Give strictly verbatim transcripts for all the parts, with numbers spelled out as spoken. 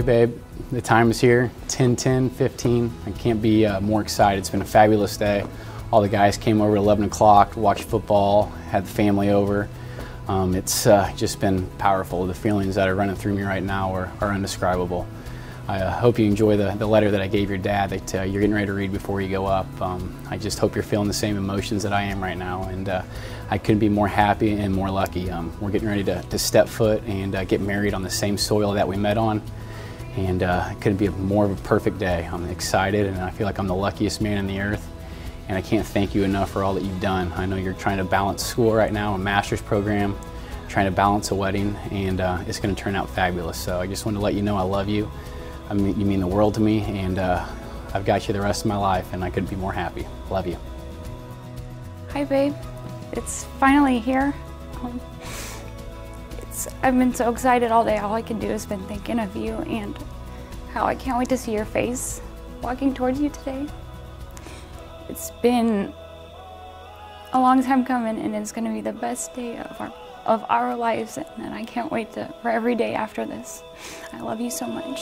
babe. The time is here, ten ten fifteen. I can't be uh, more excited. It's been a fabulous day. All the guys came over at eleven o'clock to watch football, had the family over. Um, it's uh, just been powerful. The feelings that are running through me right now are, are indescribable. I uh, hope you enjoy the, the letter that I gave your dad that uh, you're getting ready to read before you go up. Um, I just hope you're feeling the same emotions that I am right now, and uh, I couldn't be more happy and more lucky. Um, we're getting ready to, to step foot and uh, get married on the same soil that we met on, and uh, it couldn't be a more of a perfect day. I'm excited, and I feel like I'm the luckiest man in the earth, and I can't thank you enough for all that you've done. I know you're trying to balance school right now, a master's program, trying to balance a wedding, and uh, it's going to turn out fabulous. So I just want to let you know I love you. I mean, you mean the world to me, and uh, I've got you the rest of my life, and I couldn't be more happy. Love you. Hi, babe. It's finally here. Um, it's, I've been so excited all day. All I can do has been thinking of you and how I can't wait to see your face walking towards you today. It's been a long time coming, and it's going to be the best day of our, of our lives, and I can't wait to, for every day after this. I love you so much.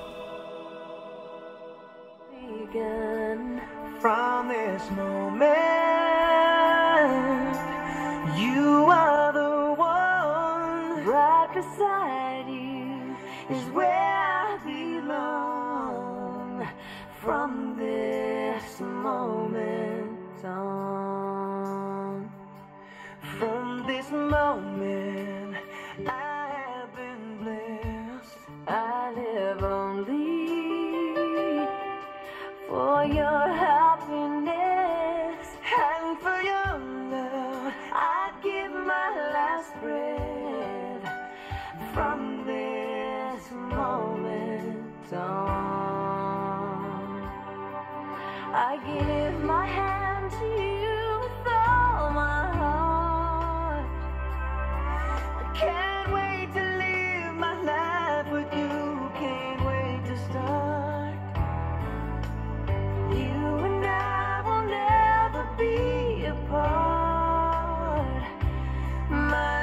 From this moment, you are the one. Right beside you is where I belong. From this moment on, from this moment, I have been blessed. I live only for your happiness and for your love. I'd give my last breath. From this moment on, I give my hand to you with all my heart. I can't wait to live my life with you, can't wait to start. You and I will never be apart. My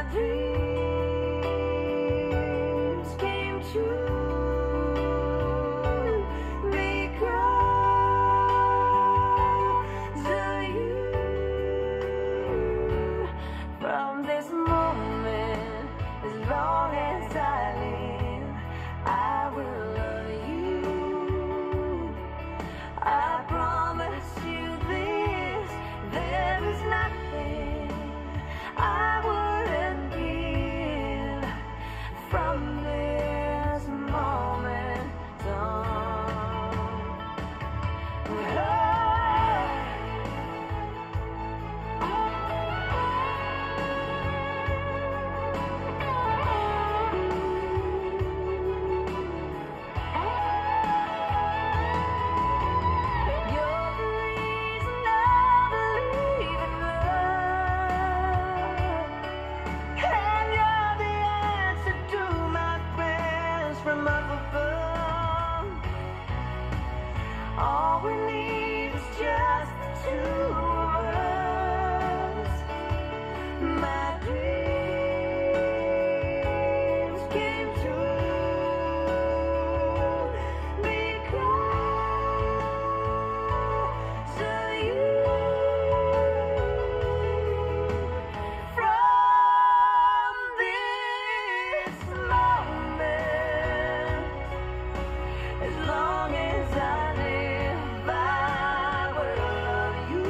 dreams came true because of you. From this moment, as long as I live, I will love you. I promise you this, there is nothing I wouldn't give. From this moment on, you're the reason I believe in love, and you're the answer to my prayers from up above. All we need is just the two of us. My dreams came true because of you. From this moment, as long as I live, I will love you.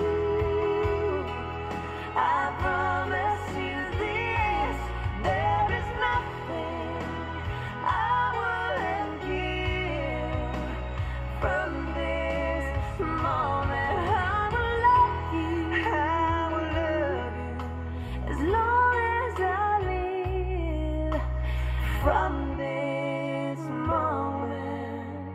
I promise you this, there is nothing I wouldn't give. From this moment, I will love you. I will love you as long as I live. From this moment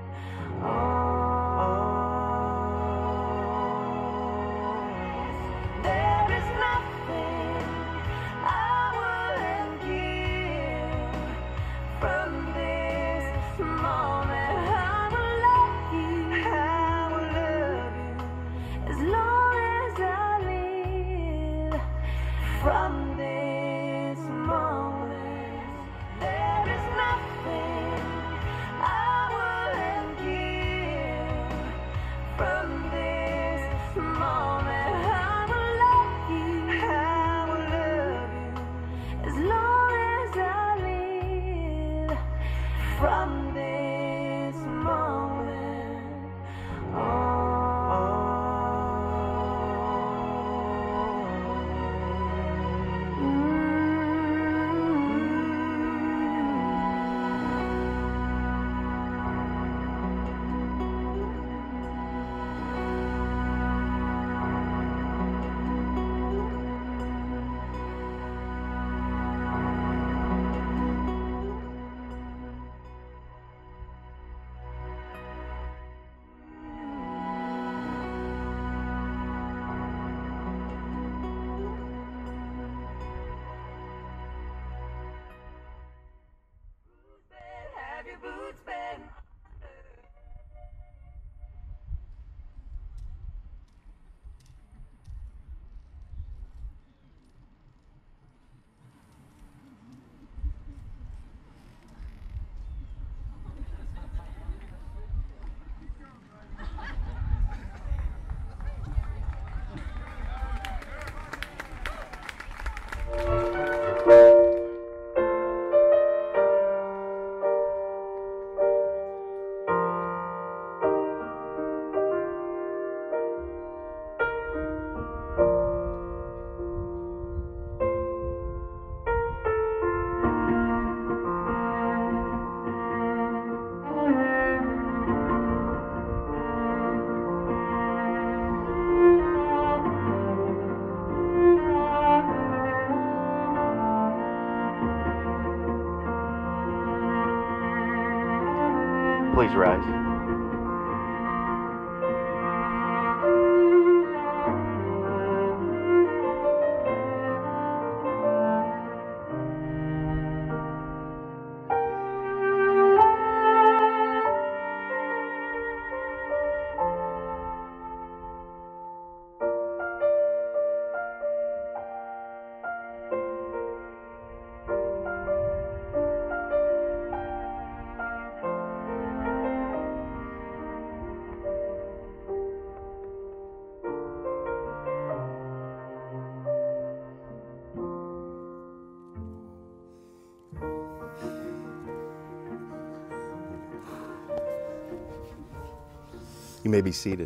on, there is nothing I wouldn't give. From this moment, I will love you. I will love you as long as I live. From this moment, there is nothing from this moment on. Have your boots been? Please rise. You may be seated.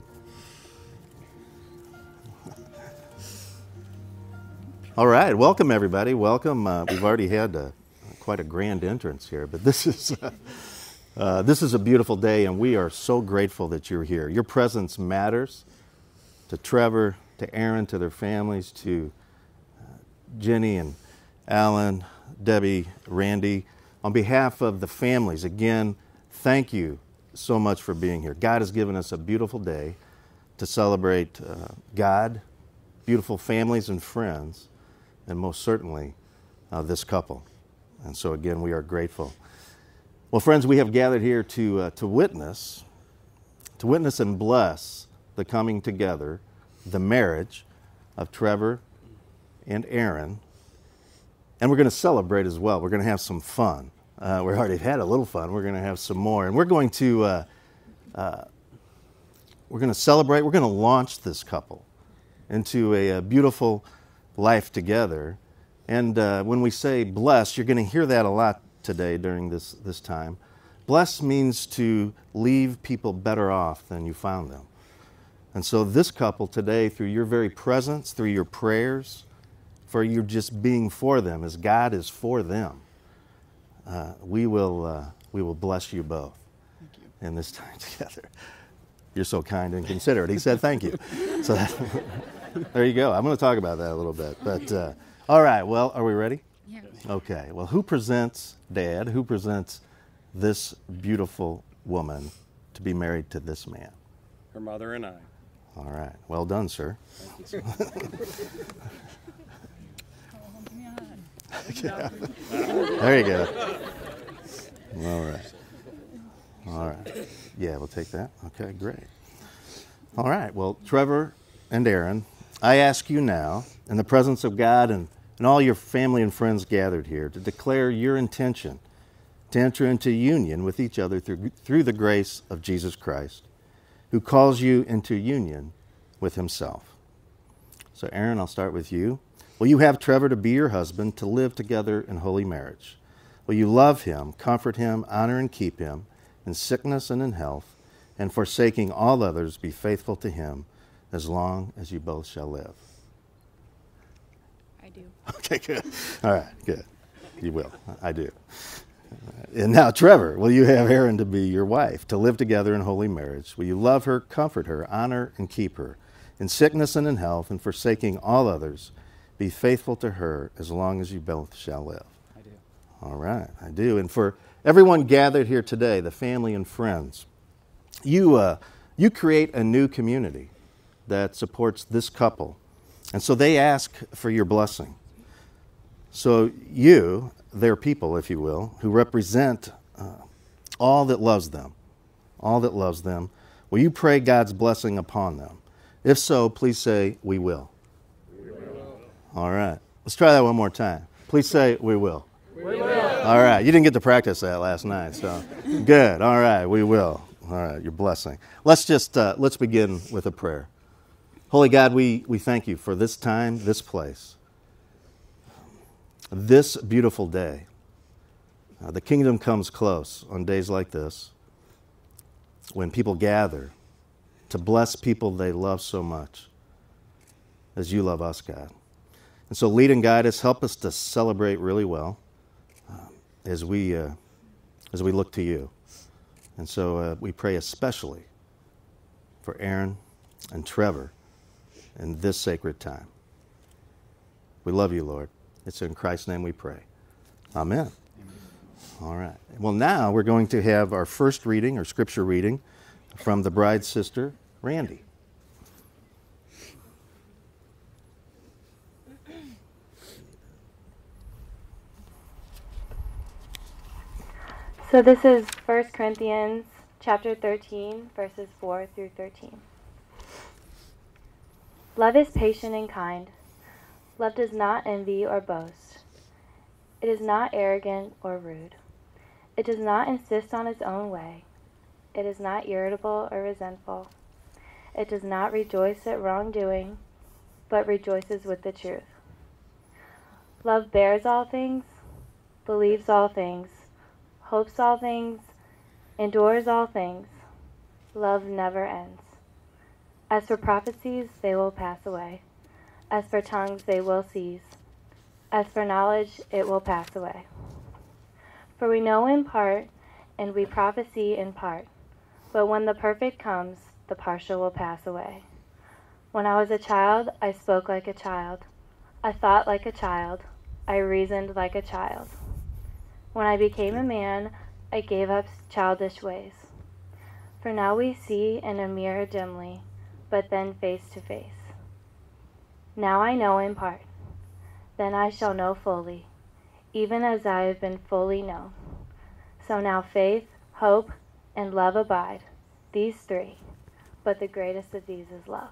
All right, welcome everybody. Welcome. Uh, we've already had a, quite a grand entrance here, but this is uh, uh, this is a beautiful day, and we are so grateful that you're here. Your presence matters to Trevor, to Erin, to their families, to uh, Jenny and Alan, Debbie, Randy. On behalf of the families, again, thank you so much for being here. God has given us a beautiful day to celebrate uh, God, beautiful families and friends, and most certainly uh, this couple. And so again, we are grateful. Well, friends, we have gathered here to uh, to witness, to witness and bless the coming together, the marriage of Trevor and Erin. And we're going to celebrate as well. We're going to have some fun. Uh, we already had a little fun. We're going to have some more, and we're going to uh, uh, we're going to celebrate. We're going to launch this couple into a, a beautiful life together. And uh, when we say bless, you're going to hear that a lot today during this this time. Bless means to leave people better off than you found them. And so this couple today, through your very presence, through your prayers, for you just being for them, as God is for them. Uh, we will uh, we will bless you both thank you. In this time together. You're so kind and considerate. He said thank you. So that, there you go. I'm going to talk about that a little bit. But uh, all right. Well, are we ready? Yeah. Okay. Well, who presents Dad? Who presents this beautiful woman to be married to this man? Her mother and I. All right. Well done, sir. Thank you, sir. Yeah. There you go. All right. All right. Yeah, we'll take that. Okay, great. All right. Well, Trevor and Erin, I ask you now, in the presence of God and, and all your family and friends gathered here, to declare your intention to enter into union with each other through, through the grace of Jesus Christ, who calls you into union with himself. So, Erin, I'll start with you. Will you have Trevor to be your husband, to live together in holy marriage? Will you love him, comfort him, honor and keep him in sickness and in health, and forsaking all others, be faithful to him as long as you both shall live? I do. Okay, good. All right, good. You will. I do. And now, Trevor, will you have Erin to be your wife, to live together in holy marriage? Will you love her, comfort her, honor and keep her in sickness and in health, and forsaking all others, be faithful to her as long as you both shall live? I do. All right, I do. And for everyone gathered here today, the family and friends, you uh, you create a new community that supports this couple. And so they ask for your blessing. So you, their people, if you will, who represent uh, all that loves them, all that loves them, will you pray God's blessing upon them? If so, please say, we will. We will. All right. Let's try that one more time. Please say, we will. We will. All right. You didn't get to practice that last night, so good. All right. We will. All right. Your blessing. Let's just, uh, let's begin with a prayer. Holy God, we, we thank you for this time, this place, this beautiful day. Uh, the kingdom comes close on days like this when people gather to bless people they love so much as you love us, God. And so lead and guide us. Help us to celebrate really well uh, as we uh, as we look to you. And so uh, we pray especially for Erin and Trevor in this sacred time. We love you, Lord. It's in Christ's name we pray. Amen. Amen. All right. Well, now we're going to have our first reading, or scripture reading, from the bride's sister, Randy. So this is First Corinthians chapter thirteen, verses four through thirteen. Love is patient and kind. Love does not envy or boast. It is not arrogant or rude. It does not insist on its own way. It is not irritable or resentful. It does not rejoice at wrongdoing, but rejoices with the truth. Love bears all things, believes all things, hopes all things, endures all things. Love never ends. As for prophecies, they will pass away. As for tongues, they will cease. As for knowledge, it will pass away. For we know in part, and we prophesy in part. But when the perfect comes, the partial will pass away. When I was a child, I spoke like a child. I thought like a child. I reasoned like a child. When I became a man, I gave up childish ways. For now we see in a mirror dimly, but then face to face. Now I know in part. Then I shall know fully, even as I have been fully known. So now faith, hope, and love abide, these three, but the greatest of these is love.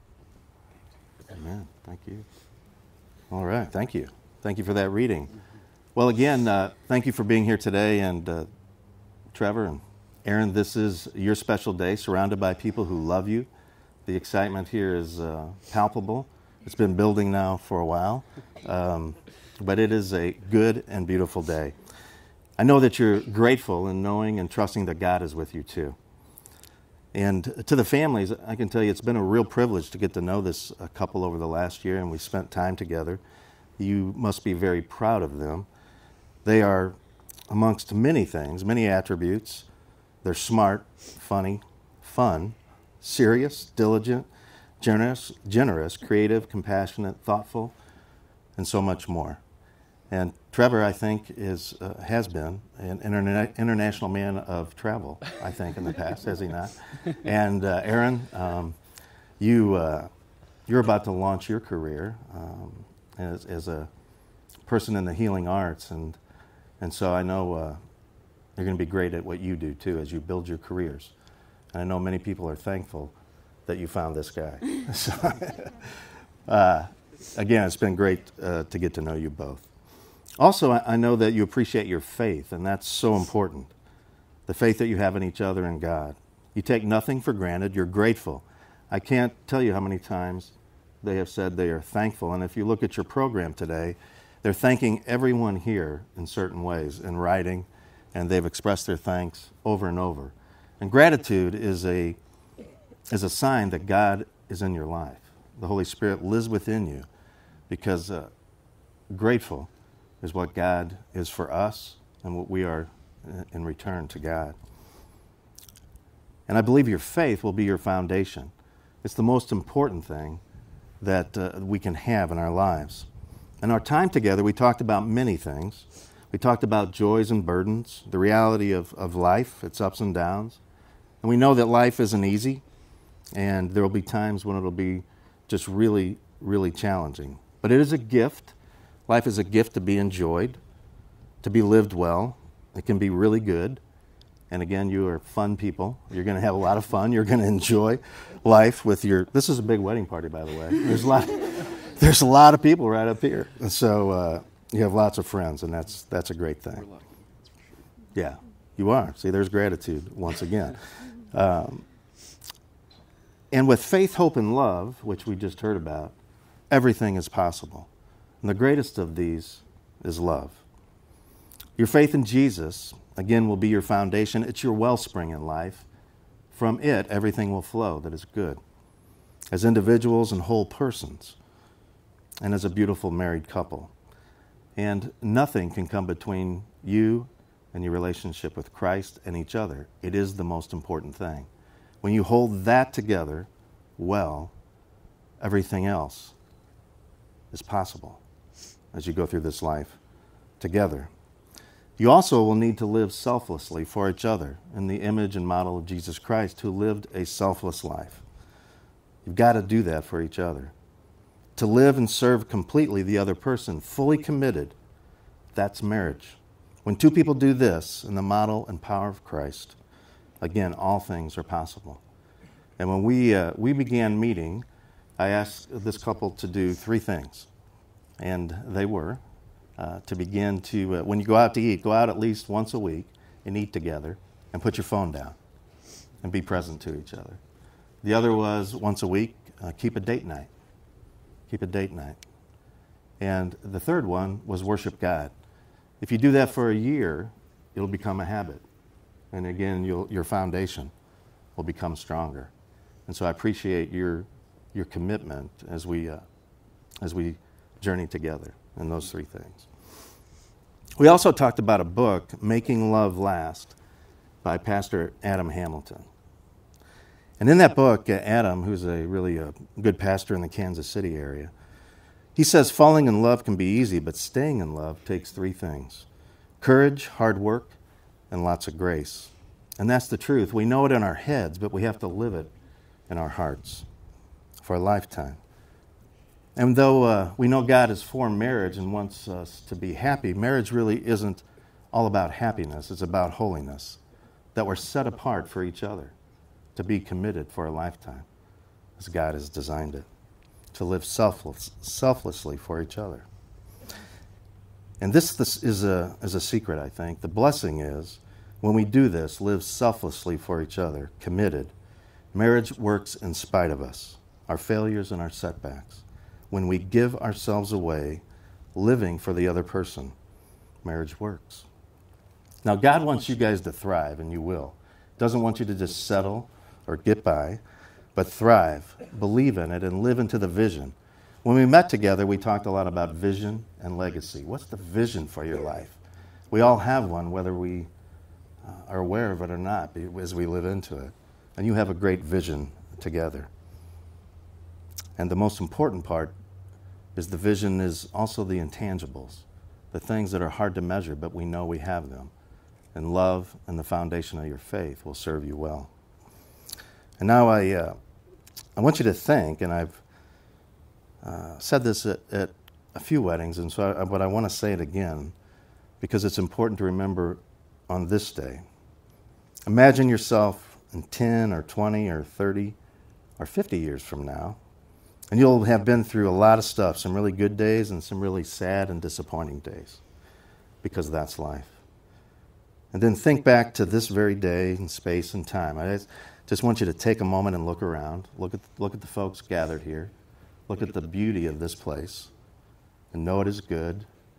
Amen. Thank you. All right. Thank you. Thank you for that reading. Well, again, uh, thank you for being here today. And uh, Trevor and Erin, this is your special day, surrounded by people who love you. The excitement here is uh, palpable. It's been building now for a while, um, but it is a good and beautiful day. I know that you're grateful in knowing and trusting that God is with you too. And to the families, I can tell you it's been a real privilege to get to know this uh, couple over the last year, and we spent time together. You must be very proud of them. They are, amongst many things, many attributes. They're smart, funny, fun, serious, diligent, generous, generous, creative, compassionate, thoughtful, and so much more. And Trevor, I think, is uh, has been an interna- international man of travel, I think, in the past, has he not? And uh, Erin, um, you, uh, you're about to launch your career um, as, as a person in the healing arts, and and so I know uh, you're going to be great at what you do, too, as you build your careers. And I know many people are thankful that you found this guy. so, uh, again, it's been great uh, to get to know you both. Also, I, I know that you appreciate your faith, and that's so important. The faith that you have in each other and God. You take nothing for granted. You're grateful. I can't tell you how many times they have said they are thankful. And if you look at your program today, They're thanking everyone here in certain ways in writing, and they've expressed their thanks over and over. And gratitude is a is a sign that God is in your life. The Holy Spirit lives within you, because uh, grateful is what God is for us and what we are in return to God. And I believe your faith will be your foundation. It's the most important thing that uh, we can have in our lives. In our time together, we talked about many things. We talked about joys and burdens, the reality of, of life, its ups and downs. And we know that life isn't easy, and there will be times when it'll be just really, really challenging. But it is a gift. Life is a gift to be enjoyed, to be lived well. It can be really good. And again, you are fun people. You're going to have a lot of fun. You're going to enjoy life with your... This is a big wedding party, by the way. There's a lot, there's a lot of people right up here. And so uh, you have lots of friends, and that's that's a great thing. We're lucky, that's for sure. Yeah, you are. See, there's gratitude once again. Um, and with faith, hope, and love, which we just heard about, everything is possible. And the greatest of these is love. Your faith in Jesus, again, will be your foundation. It's your wellspring in life. From it, everything will flow that is good. As individuals and whole persons, and as a beautiful married couple. And nothing can come between you and your relationship with Christ and each other. It is the most important thing. When you hold that together well, everything else is possible as you go through this life together. You also will need to live selflessly for each other in the image and model of Jesus Christ, who lived a selfless life. You've got to do that for each other. To live and serve completely the other person, fully committed, that's marriage. When two people do this in the model and power of Christ, again, all things are possible. And when we uh, we began meeting, I asked this couple to do three things. And they were uh, to begin to, uh, when you go out to eat, go out at least once a week and eat together and put your phone down and be present to each other. The other was once a week, uh, keep a date night. Keep a date night. And the third one was worship God. If you do that for a year, it'll become a habit. And again, you'll, your foundation will become stronger. And so I appreciate your your commitment as we uh, as we journey together in those three things. We also talked about a book, Making Love Last, by Pastor Adam Hamilton. And in that book, uh, Adam, who's a really a good pastor in the Kansas City area, he says falling in love can be easy, but staying in love takes three things: courage, hard work, and lots of grace. And that's the truth. We know it in our heads, but we have to live it in our hearts for a lifetime. And though uh, we know God is for marriage and wants us to be happy, marriage really isn't all about happiness. It's about holiness, that we're set apart for each other, to be committed for a lifetime, as God has designed it, to live selfless, selflessly for each other. And this, this is, a, is a secret, I think. The blessing is, when we do this, live selflessly for each other, committed, marriage works in spite of us, our failures and our setbacks. When we give ourselves away, living for the other person, marriage works. Now, God wants you guys to thrive, and you will. Doesn't want you to just settle or get by, but thrive, believe in it, and live into the vision. When we met together, we talked a lot about vision and legacy. What's the vision for your life? We all have one, whether we uh, are aware of it or not, as we live into it. And you have a great vision together. And the most important part is the vision is also the intangibles, the things that are hard to measure, but we know we have them. And love and the foundation of your faith will serve you well. And now I, uh, I want you to think, and I've uh, said this at, at a few weddings, and so I, but I want to say it again because it's important to remember on this day. Imagine yourself in ten or twenty or thirty or fifty years from now, and you'll have been through a lot of stuff, some really good days and some really sad and disappointing days, because that's life. And then think back to this very day in space and time. I just, just want you to take a moment and look around. Look at, look at the folks gathered here. Look at the beauty of this place and know it is good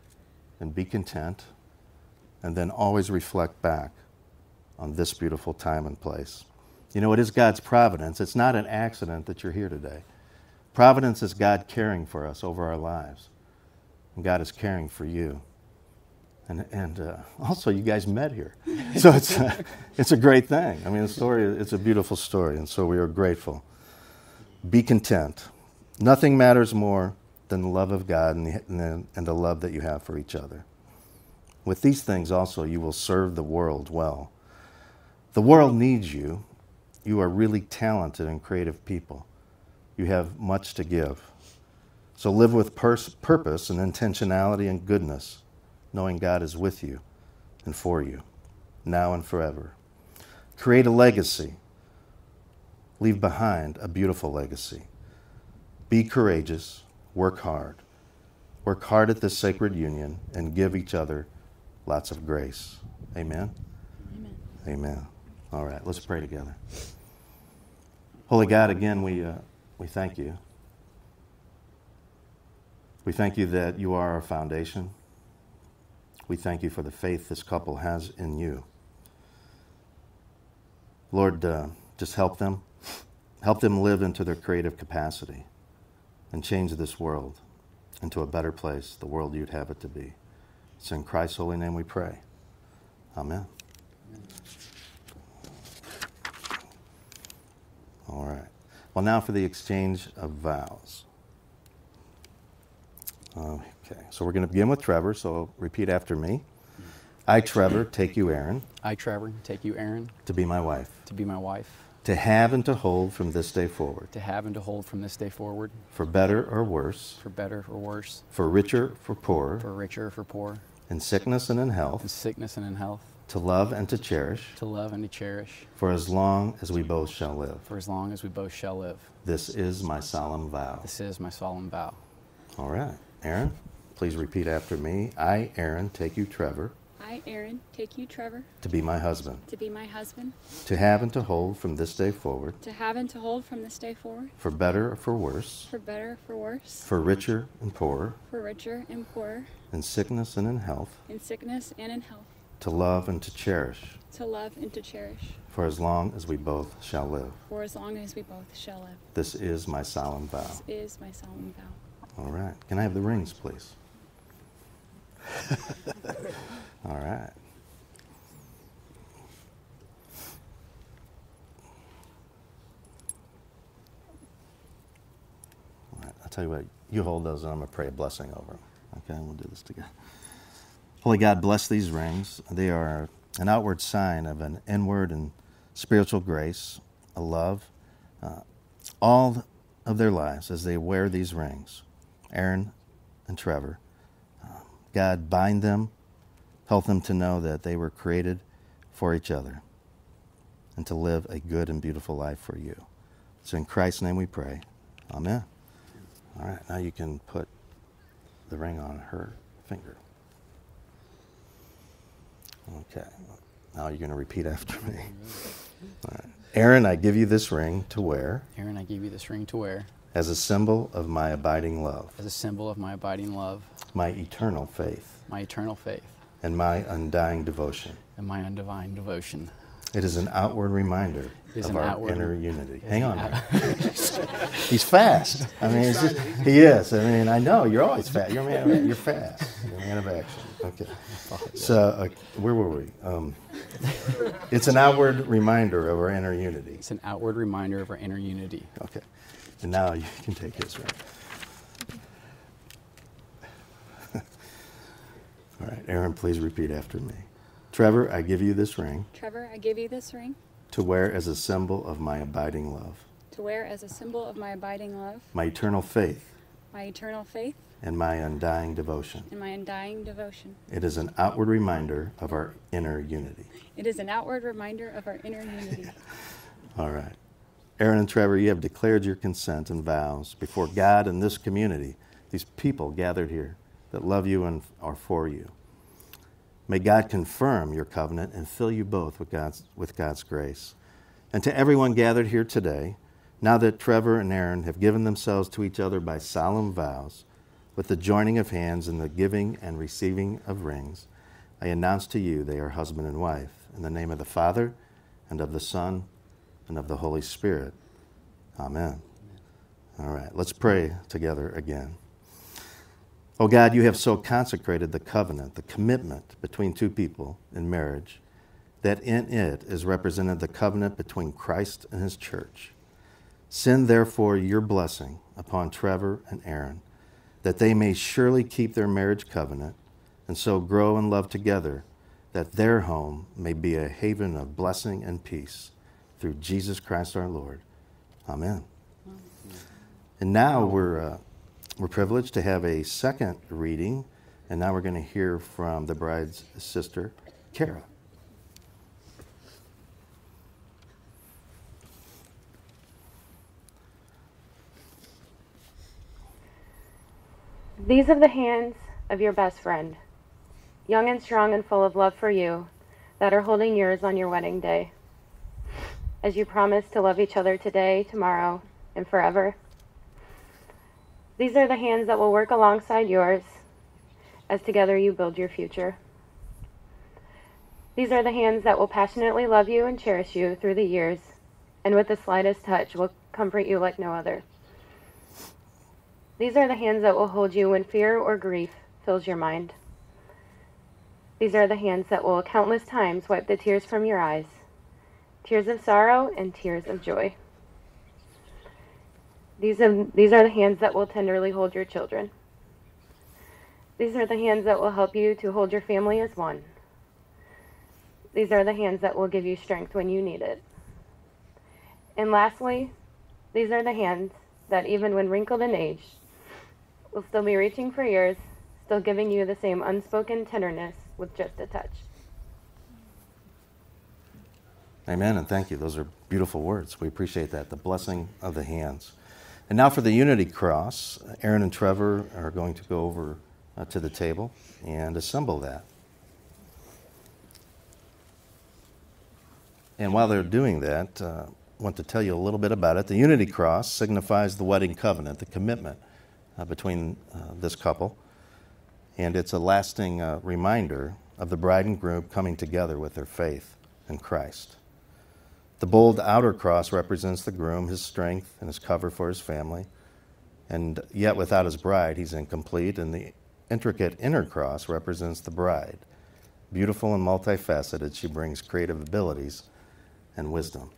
and be content, and then always reflect back on this beautiful time and place. You know, it is God's providence. It's not an accident that you're here today. Providence is God caring for us over our lives. And God is caring for you. And, and uh, also, you guys met here. So it's a, it's a great thing. I mean, the story, it's a beautiful story, and so we are grateful. Be content. Nothing matters more than the love of God and the, and the, and the love that you have for each other. With these things also, you will serve the world well. The world needs you. You are really talented and creative people. You have much to give. So live with pers- purpose and intentionality and goodness, knowing God is with you and for you, now and forever. Create a legacy. Leave behind a beautiful legacy. Be courageous. Work hard. Work hard at this sacred union and give each other lots of grace. Amen? Amen. Amen. All right, let's pray together. Holy God, again, we, uh, we thank you. We thank you that you are our foundation. We thank you for the faith this couple has in you. Lord, uh, just help them. Help them live into their creative capacity and change this world into a better place, the world you'd have it to be. It's in Christ's holy name we pray. Amen. All right. Well, now for the exchange of vows. Okay, so we're going to begin with Trevor, so repeat after me. I, Trevor, take you, Erin, I, Trevor, take you, Erin, to be my wife, to be my wife, to have and to hold from this day forward, to have and to hold from this day forward, for better or worse, for better or worse, for richer, for poorer, for richer or for poor, in sickness and in in health, sickness and in health, to love and to cherish, to love and to cherish, for as long as we both shall live. for as long as we both shall live. This is my solemn vow. This is my solemn vow. All right. Erin, please repeat after me. I, Erin, take you, Trevor, I, Erin, take you, Trevor, to be my husband, to be my husband, to have and to hold from this day forward, to have and to hold from this day forward, for better or for worse, for better, for worse, for richer and poorer, for richer and poorer, in sickness and in health, in sickness and in health, to love and to cherish, to love and to cherish, for as long as we both shall live. for as long as we both shall live. This is my solemn vow. This is my solemn vow. All right. Can I have the rings, please? All right. All right. I'll tell you what, you hold those and I'm going to pray a blessing over them. Okay, we'll do this together. Holy God, bless these rings. They are an outward sign of an inward and spiritual grace, a love, uh, all of their lives as they wear these rings. Erin and Trevor, uh, God, bind them, help them to know that they were created for each other and to live a good and beautiful life for you. So in Christ's name we pray. Amen. All right, now you can put the ring on her finger. Okay, now you're going to repeat after me. All right. Erin, I give you this ring to wear Erin, I give you this ring to wear as a symbol of my abiding love, as a symbol of my abiding love, my eternal faith, my eternal faith, and my undying devotion. and my undying devotion. It is an outward reminder It is of an our outward- inner unity. is Hang an on. out- there. He's fast. I mean, it's just, he is. I mean, I know you're always fast. You're a man. Of, you're fast. You're a man of action. Okay. So, uh, where were we? Um, it's an outward reminder of our inner unity. It's an outward reminder of our inner unity. Okay. And now you can take his ring. All right, Erin, please repeat after me. Trevor, I give you this ring Trevor, I give you this ring to wear as a symbol of my abiding love, to wear as a symbol of my abiding love, my eternal faith, my eternal faith, and my undying devotion. and my undying devotion. It is an outward reminder of our inner unity. It is an outward reminder of our inner unity. All right. Erin and Trevor, you have declared your consent and vows before God and this community, these people gathered here that love you and are for you. May God confirm your covenant and fill you both with God's, with God's grace. And to everyone gathered here today, now that Trevor and Erin have given themselves to each other by solemn vows, with the joining of hands and the giving and receiving of rings, I announce to you they are husband and wife. In the name of the Father, and of the Son, and of the Holy Spirit. Amen. All right, let's pray together again. Oh God, you have so consecrated the covenant, the commitment between two people in marriage, that in it is represented the covenant between Christ and his church. Send therefore your blessing upon Trevor and Erin, that they may surely keep their marriage covenant and so grow in love together, that their home may be a haven of blessing and peace through Jesus Christ our Lord. Amen. And now we're uh, we're privileged to have a second reading, and now we're going to hear from the bride's sister, Kara. These are the hands of your best friend, young and strong and full of love for you, that are holding yours on your wedding day. As you promise to love each other today, tomorrow, and forever. These are the hands that will work alongside yours as together you build your future. These are the hands that will passionately love you and cherish you through the years, and with the slightest touch will comfort you like no other. These are the hands that will hold you when fear or grief fills your mind. These are the hands that will countless times wipe the tears from your eyes, tears of sorrow and tears of joy. These are, these are the hands that will tenderly hold your children. These are the hands that will help you to hold your family as one. These are the hands that will give you strength when you need it. And lastly, these are the hands that even when wrinkled in age, will still be reaching for yours, still giving you the same unspoken tenderness with just a touch. Amen, and thank you. Those are beautiful words. We appreciate that, the blessing of the hands. And now for the Unity Cross, Erin and Trevor are going to go over uh, to the table and assemble that. And while they're doing that, uh, I want to tell you a little bit about it. The Unity Cross signifies the wedding covenant, the commitment uh, between uh, this couple. And it's a lasting uh, reminder of the bride and groom coming together with their faith in Christ. The bold outer cross represents the groom, his strength, and his cover for his family. And yet without his bride, he's incomplete. And the intricate inner cross represents the bride. Beautiful and multifaceted, she brings creative abilities and wisdom.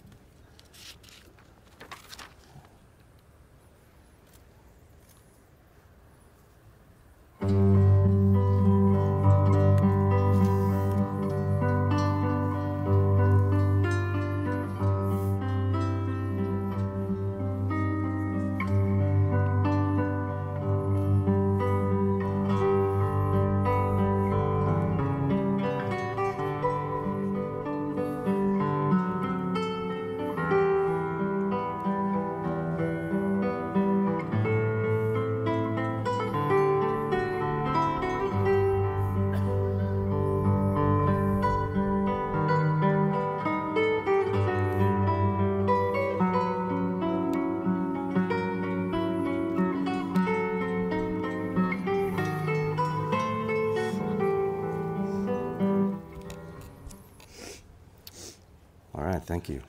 All right, thank you.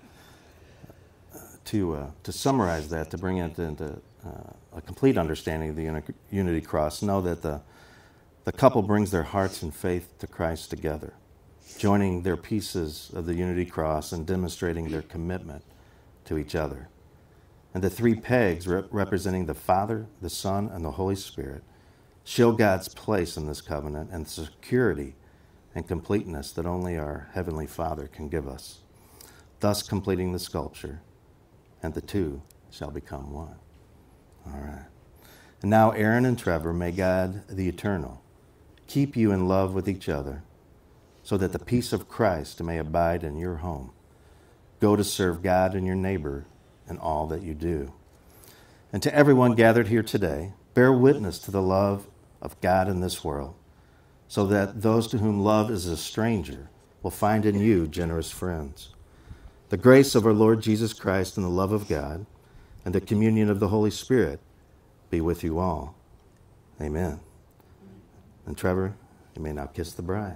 Uh, to, uh, to summarize that, to bring it into uh, a complete understanding of the uni- Unity Cross, know that the, the couple brings their hearts and faith to Christ together, joining their pieces of the Unity Cross and demonstrating their commitment to each other. And the three pegs rep- representing the Father, the Son, and the Holy Spirit show God's place in this covenant and the security and completeness that only our Heavenly Father can give us, thus completing the sculpture, and the two shall become one. All right. And now, Erin and Trevor, may God the Eternal keep you in love with each other, so that the peace of Christ may abide in your home. Go to serve God and your neighbor in all that you do. And to everyone gathered here today, bear witness to the love of God in this world, so that those to whom love is a stranger will find in you generous friends. The grace of our Lord Jesus Christ and the love of God and the communion of the Holy Spirit be with you all. Amen. And Trevor, you may now kiss the bride.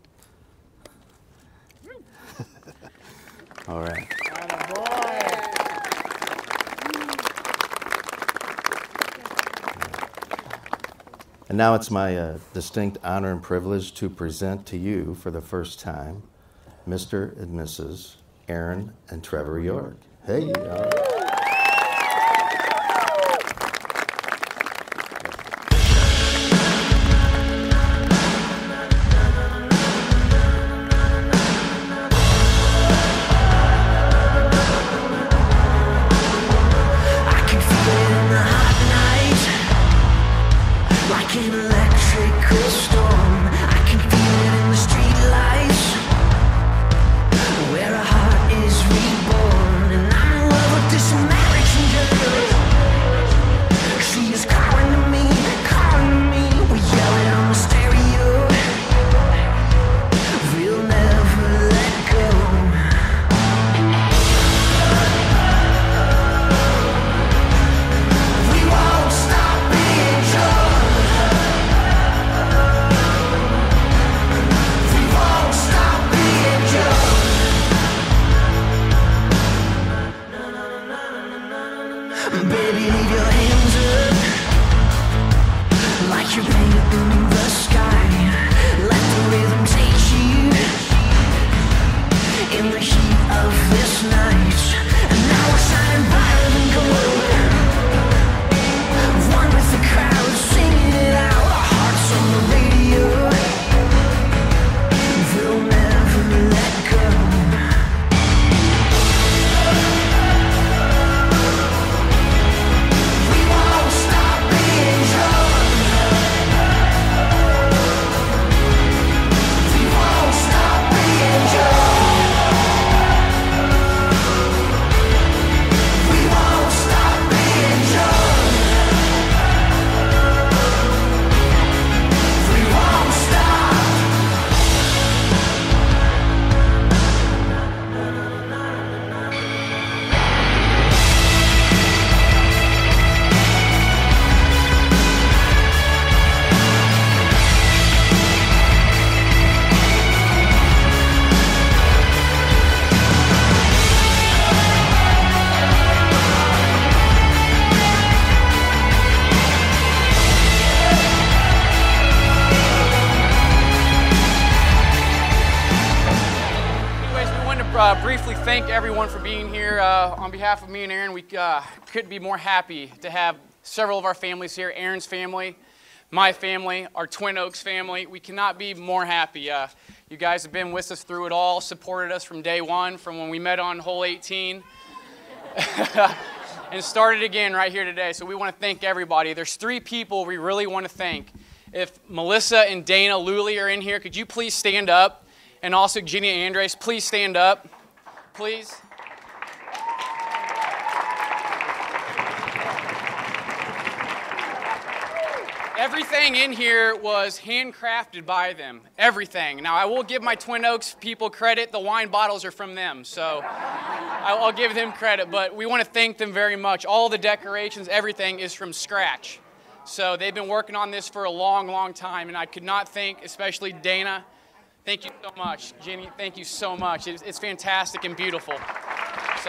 All right. And now it's my uh, distinct honor and privilege to present to you for the first time Mister and Missus Erin and Trevor York. Hey. All right. Uh, briefly thank everyone for being here. Uh, on behalf of me and Erin, we uh, couldn't be more happy to have several of our families here. Erin's family, my family, our Twin Oaks family. We cannot be more happy. Uh, you guys have been with us through it all, supported us from day one, from when we met on hole eighteen, and started again right here today. So we want to thank everybody. There's three people we really want to thank. If Melissa and Dana Luley are in here, could you please stand up? And also Ginny Andres, please stand up, please. Everything in here was handcrafted by them, everything. Now, I will give my Twin Oaks people credit. The wine bottles are from them, so I'll give them credit. But we want to thank them very much. All the decorations, everything is from scratch. So they've been working on this for a long, long time, and I could not thank, especially Dana. Thank you so much. Ginny, thank you so much. It's, it's fantastic and beautiful. So,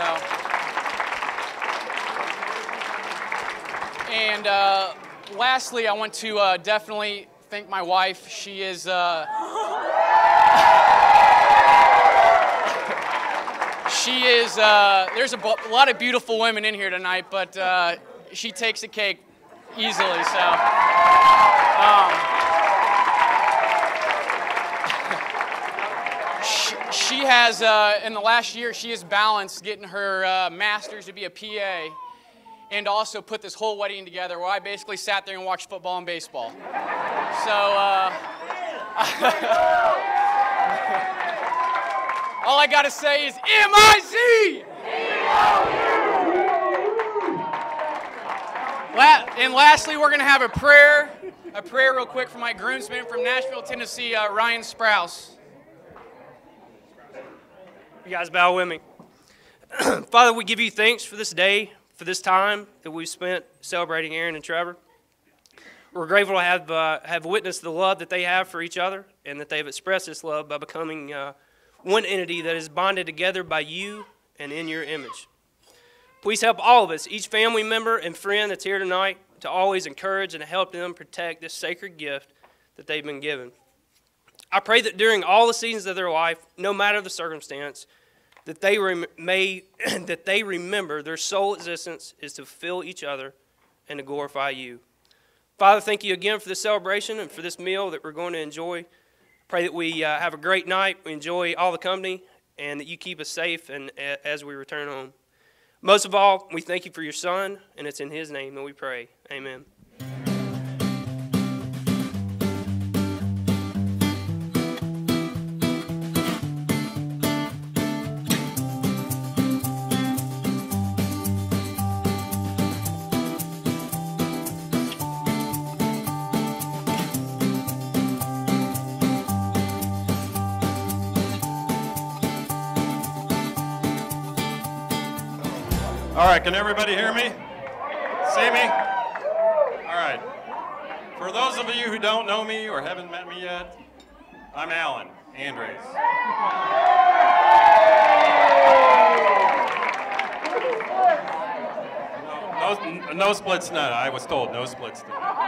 and uh, lastly, I want to uh, definitely thank my wife. She is, uh, she is, uh, there's a, a lot of beautiful women in here tonight, but uh, she takes the cake easily, so. Um, She has, uh, in the last year, she has balanced getting her uh, master's to be a P A and also put this whole wedding together where I basically sat there and watched football and baseball. So, uh, all I got to say is M I Z! La- and lastly, we're going to have a prayer, a prayer real quick for my groomsman from Nashville, Tennessee, uh, Ryan Sprouse. You guys bow with me. Father, we give you thanks for this day, for this time that we've spent celebrating Erin and Trevor. we're grateful to have, uh, have witnessed the love that they have for each other and that they've expressed this love by becoming uh, one entity that is bonded together by you and in your image. Please help all of us, each family member and friend that's here tonight, to always encourage and help them protect this sacred gift that they've been given. I pray that during all the seasons of their life, no matter the circumstance, that they, rem may, that they remember their sole existence is to fulfill each other and to glorify you. Father, thank you again for this celebration and for this meal that we're going to enjoy. Pray that we uh, have a great night, we enjoy all the company, and that you keep us safe and uh, as we return home. Most of all, we thank you for your Son, and it's in his name that we pray. Amen. All right, can everybody hear me? See me? All right. For those of you who don't know me or haven't met me yet, I'm Alan Andres. No, no, no splits tonight. I was told no splits tonight.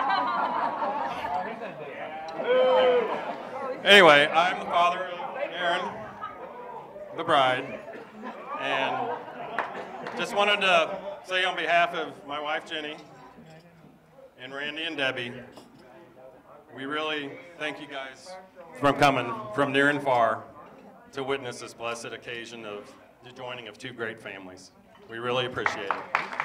Anyway, I'm the father of Erin, the bride, and just wanted to say on behalf of my wife, Jenny, and Randy and Debbie, we really thank you guys for coming from near and far to witness this blessed occasion of the joining of two great families. We really appreciate it.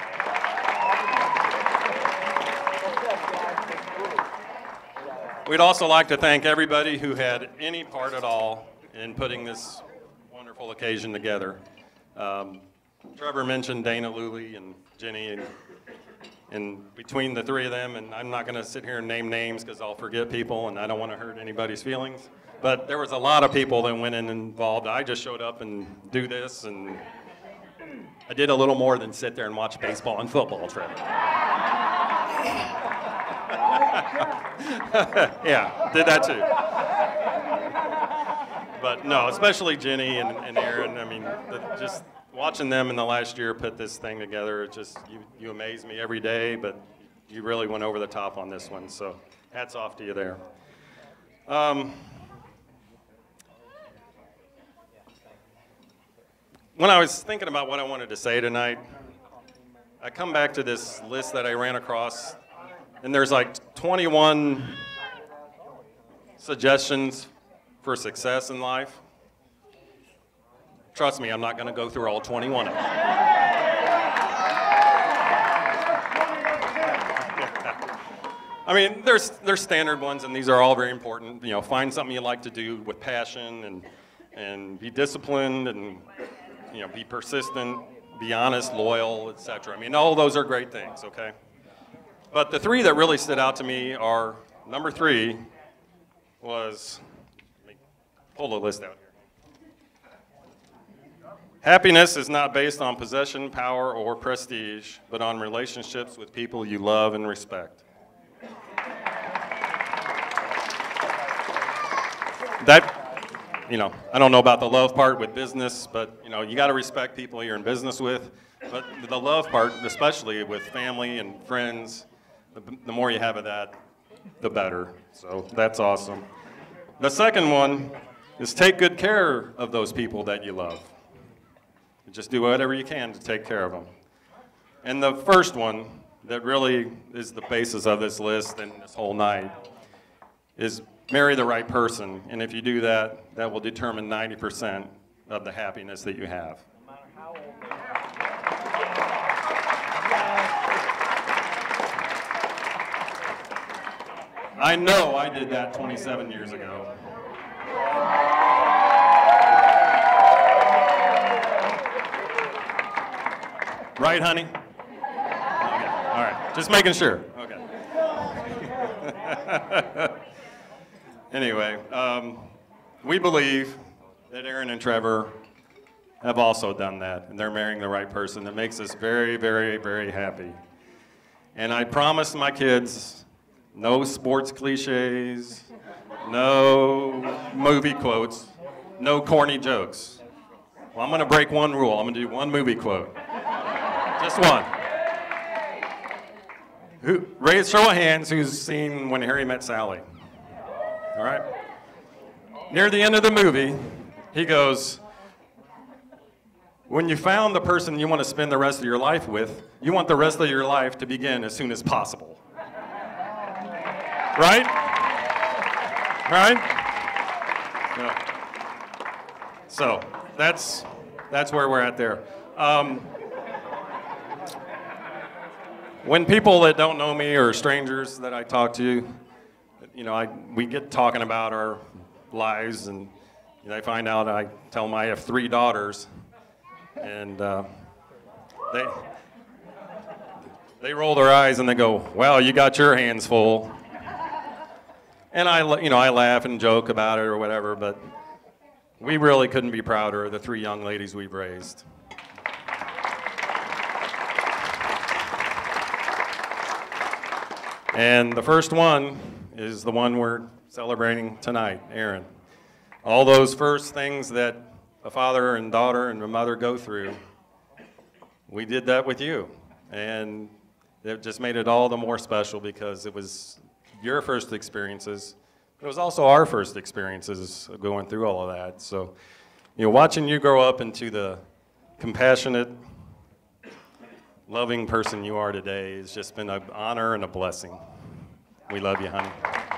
We'd also like to thank everybody who had any part at all in putting this wonderful occasion together. Um, Trevor mentioned Dana, Luli, and Jenny, and, and between the three of them, and I'm not going to sit here and name names because I'll forget people, and I don't want to hurt anybody's feelings, but there was a lot of people that went in involved. I just showed up and do this, and I did a little more than sit there and watch baseball and football, Trevor. Yeah, did that too. But no, especially Jenny and, and Erin, I mean, the, just watching them in the last year put this thing together, it just, you, you amaze me every day, but you really went over the top on this one, so hats off to you there. Um, when I was thinking about what I wanted to say tonight, I come back to this list that I ran across, and there's like twenty-one suggestions for success in life. Trust me, I'm not going to go through all twenty-one of them. I mean, there's there's standard ones, and these are all very important. You know, find something you like to do with passion, and and be disciplined, and you know, be persistent, be honest, loyal, et cetera. I mean, all those are great things. Okay, but the three that really stood out to me are, number three was, let me pull the list out here. Happiness is not based on possession, power, or prestige, but on relationships with people you love and respect. That, you know, I don't know about the love part with business, but, you know, you got to respect people you're in business with. But the love part, especially with family and friends, the, the more you have of that, the better. So that's awesome. The second one is take good care of those people that you love. Just do whatever you can to take care of them. And the first one that really is the basis of this list and this whole night is marry the right person. And if you do that, that will determine ninety percent of the happiness that you have. No matter how old they are. I know I did that twenty-seven years ago. Right, honey? Okay. All right. Just making sure. Okay. Anyway, um, we believe that Erin and Trevor have also done that, and they're marrying the right person. That makes us very, very, very happy. And I promised my kids No sports cliches, no movie quotes, no corny jokes. Well, I'm going to break one rule. I'm going to do one movie quote. Just one. Who, raise, show of hands who's seen When Harry Met Sally. All right? Near the end of the movie, he goes, when you found the person you want to spend the rest of your life with, you want the rest of your life to begin as soon as possible. Right? Right? Yeah. So that's that's where we're at there. Um, when people that don't know me or strangers that I talk to, you know, I we get talking about our lives, and you know, I find out I tell them I have three daughters, and uh, they they roll their eyes and they go, "Well, you got your hands full." And I, you know, I laugh and joke about it or whatever, but we really couldn't be prouder of the three young ladies we've raised. And the first one is the one we're celebrating tonight, Erin. All those first things that a father and daughter and a mother go through, we did that with you. And it just made it all the more special because it was your first experiences. It was also our first experiences going through all of that. So, you know, watching you grow up into the compassionate, loving person you are today has just been an honor and a blessing. We love you, honey.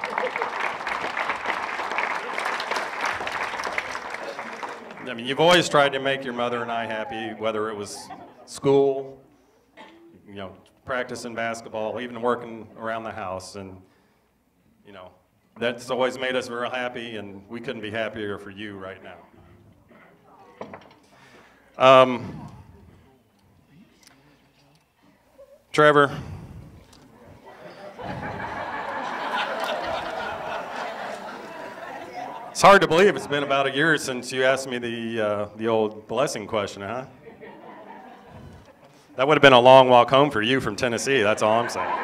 I mean, you've always tried to make your mother and I happy, whether it was school, you know, practicing basketball, even working around the house. And you know, that's always made us real happy, and we couldn't be happier for you right now. Um, Trevor. It's hard to believe it's been about a year since you asked me the, uh, the old blessing question, huh? That would have been a long walk home for you from Tennessee, that's all I'm saying.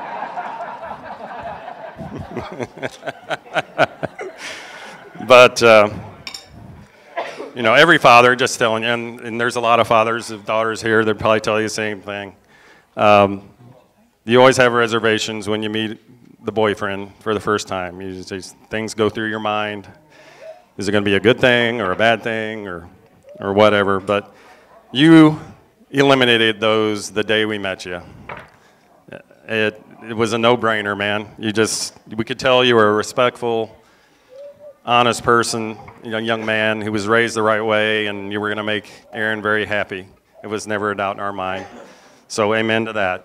But, uh, you know, every father, just telling you, and, and there's a lot of fathers of daughters here that probably tell you the same thing. Um, you always have reservations when you meet the boyfriend for the first time. You just, things go through your mind. Is it going to be a good thing or a bad thing or, or whatever? But you eliminated those the day we met you. It, it was a no-brainer, man. You just, we could tell you were a respectful, honest person, you know, young man who was raised the right way, and you were going to make Erin very happy. It was never a doubt in our mind. So amen to that.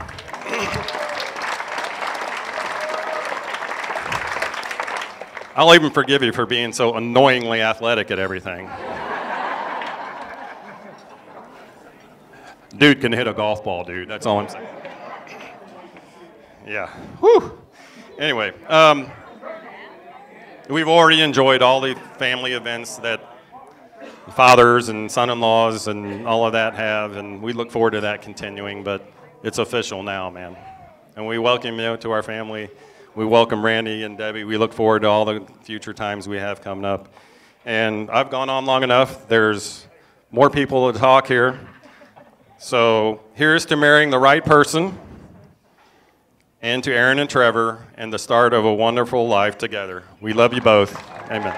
I'll even forgive you for being so annoyingly athletic at everything. Dude can hit a golf ball, dude. That's all I'm saying. Yeah. Whew. Anyway, um, we've already enjoyed all the family events that fathers and son-in-laws and all of that have, and we look forward to that continuing, but it's official now, man. And we welcome you to our family. We welcome Randy and Debbie. We look forward to all the future times we have coming up. And I've gone on long enough. There's more people to talk here. So here's to marrying the right person, and to Erin and Trevor, and the start of a wonderful life together. We love you both. Amen.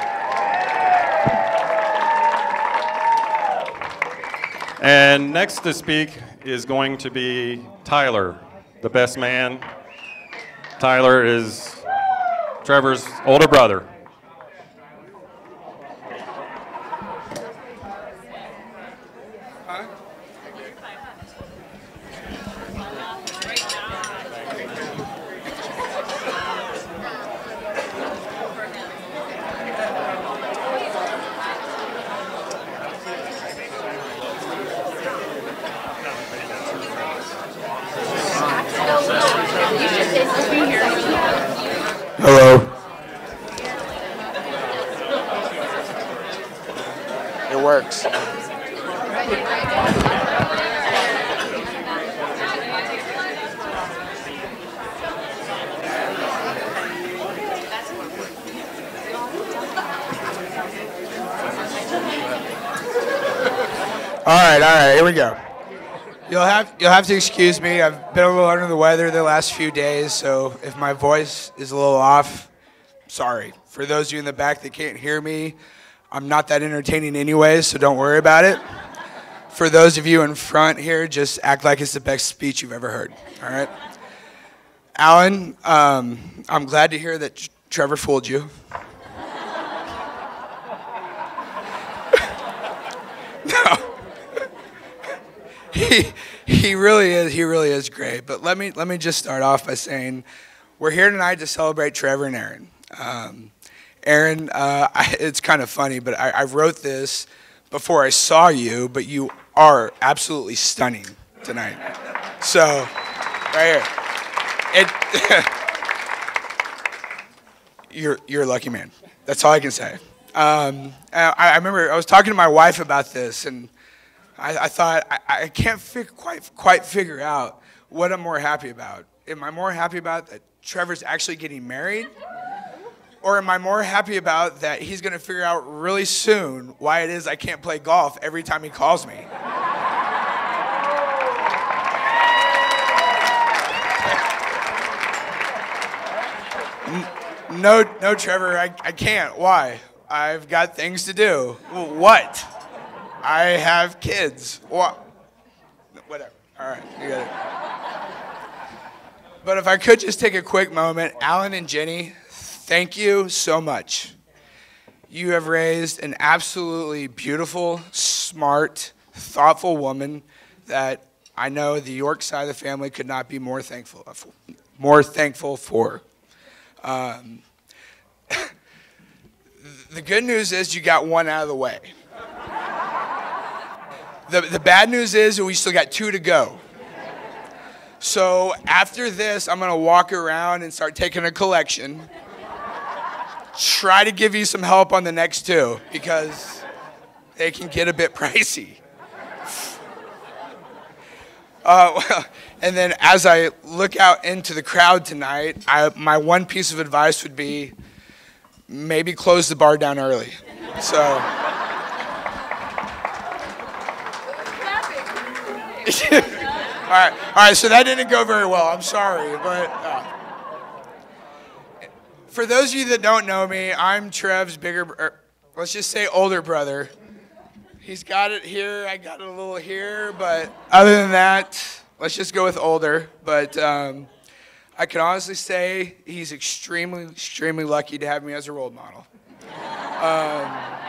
And next to speak is going to be Tyler, the best man. Tyler is Trevor's older brother. Hello. It works. All right, all right, here we go. You'll have you'll have to excuse me. I've been a little under the weather the last few days, so if my voice is a little off, sorry. For those of you in the back that can't hear me, I'm not that entertaining anyways, so don't worry about it. For those of you in front here, just act like it's the best speech you've ever heard. All right, Alan, um, I'm glad to hear that Trevor fooled you. No. He, he really is, he really is great. But let me, let me just start off by saying we're here tonight to celebrate Trevor and Erin. Um, Erin, uh, I, it's kind of funny, but I, I wrote this before I saw you, but you are absolutely stunning tonight. So, right here. It, you're, you're a lucky man. That's all I can say. Um, I, I remember I was talking to my wife about this, and I, I thought, I, I can't fig- quite, quite figure out what I'm more happy about. Am I more happy about that Trevor's actually getting married? Or am I more happy about that he's going to figure out really soon why it is I can't play golf every time he calls me? No, no, Trevor, I, I can't. Why? I've got things to do. Well, what? I have kids. What? Whatever. All right, you got it. But if I could just take a quick moment, Alan and Jenny, thank you so much. You have raised an absolutely beautiful, smart, thoughtful woman that I know the York side of the family could not be more thankful of, more thankful for. Um, the good news is you got one out of the way. The, the bad news is we still got two to go. So after this, I'm going to walk around and start taking a collection. Try to give you some help on the next two because they can get a bit pricey. Uh, well, and then as I look out into the crowd tonight, I, my one piece of advice would be maybe close the bar down early. So. all right, all right. So that didn't go very well. I'm sorry, but uh, for those of you that don't know me, I'm Trev's bigger, er, let's just say older brother. He's got it here. I got it a little here, but other than that, let's just go with older. But um, I can honestly say he's extremely, extremely lucky to have me as a role model. Um,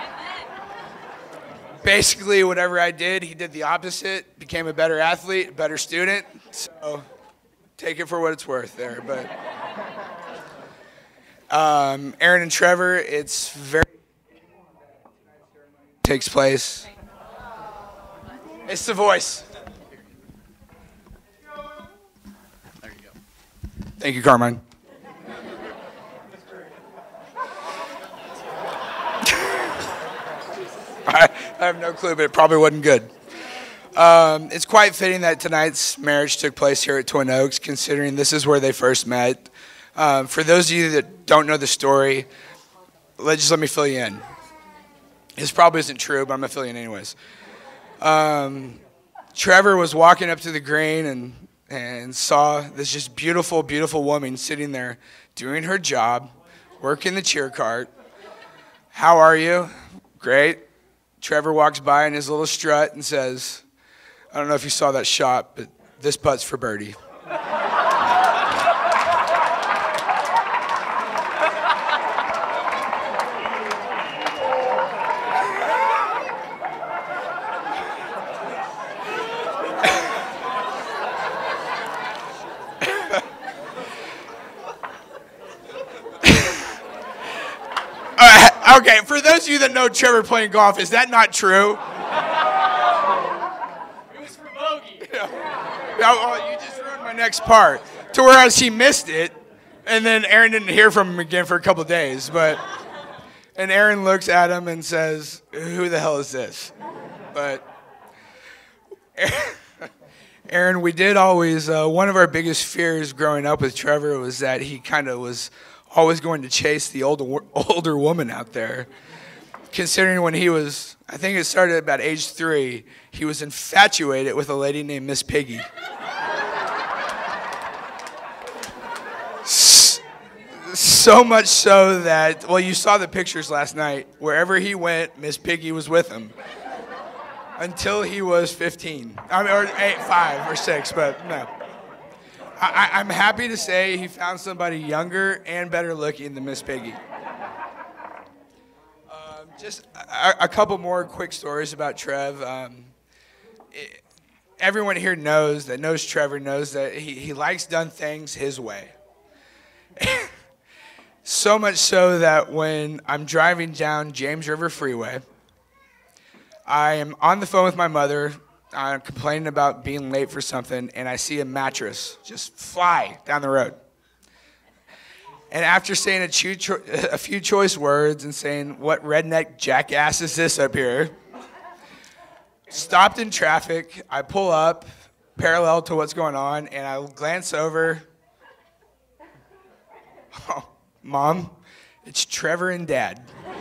basically, whatever I did, he did the opposite. Became a better athlete, a better student. So take it for what it's worth there. But um, Erin and Trevor, it's very takes place. It's the voice. There you go. Thank you, Carmine. I, I have no clue, but it probably wasn't good. Um, it's quite fitting that tonight's marriage took place here at Twin Oaks, considering this is where they first met. Um, for those of you that don't know the story, let, just let me fill you in. This probably isn't true, but I'm going to fill you in anyways. Um, Trevor was walking up to the green and, and saw this just beautiful, beautiful woman sitting there doing her job, working the cheer cart. How are you? Great. Trevor walks by in his little strut and says, I don't know if you saw that shot, but this putt's for birdie. Okay, for those of you that know Trevor playing golf, is that not true? It was for bogey. Yeah. Oh, you just ruined my next part. To whereas he missed it, and then Erin didn't hear from him again for a couple of days. But and Erin looks at him and says, "Who the hell is this?" But Erin, we did always. Uh, one of our biggest fears growing up with Trevor was that he kind of was always going to chase the older older woman out there. considering when he was, I think it started at about age three, he was infatuated with a lady named Miss Piggy. So much so that, well, you saw the pictures last night. Wherever he went, Miss Piggy was with him. Until he was fifteen. I mean, or eight, five or six, but no. I, I'm happy to say he found somebody younger and better looking than Miss Piggy. Um, just a, a couple more quick stories about Trev. Um, it, everyone here knows that knows Trevor knows that he, he likes done things his way. So much so that when I'm driving down James River Freeway, I am on the phone with my mother. I'm complaining about being late for something, and I see a mattress just fly down the road. And after saying a few, cho- a few choice words and saying, "What redneck jackass is this up here?" Stopped in traffic. I pull up parallel to what's going on, and I glance over. Oh, Mom, it's Trevor and Dad.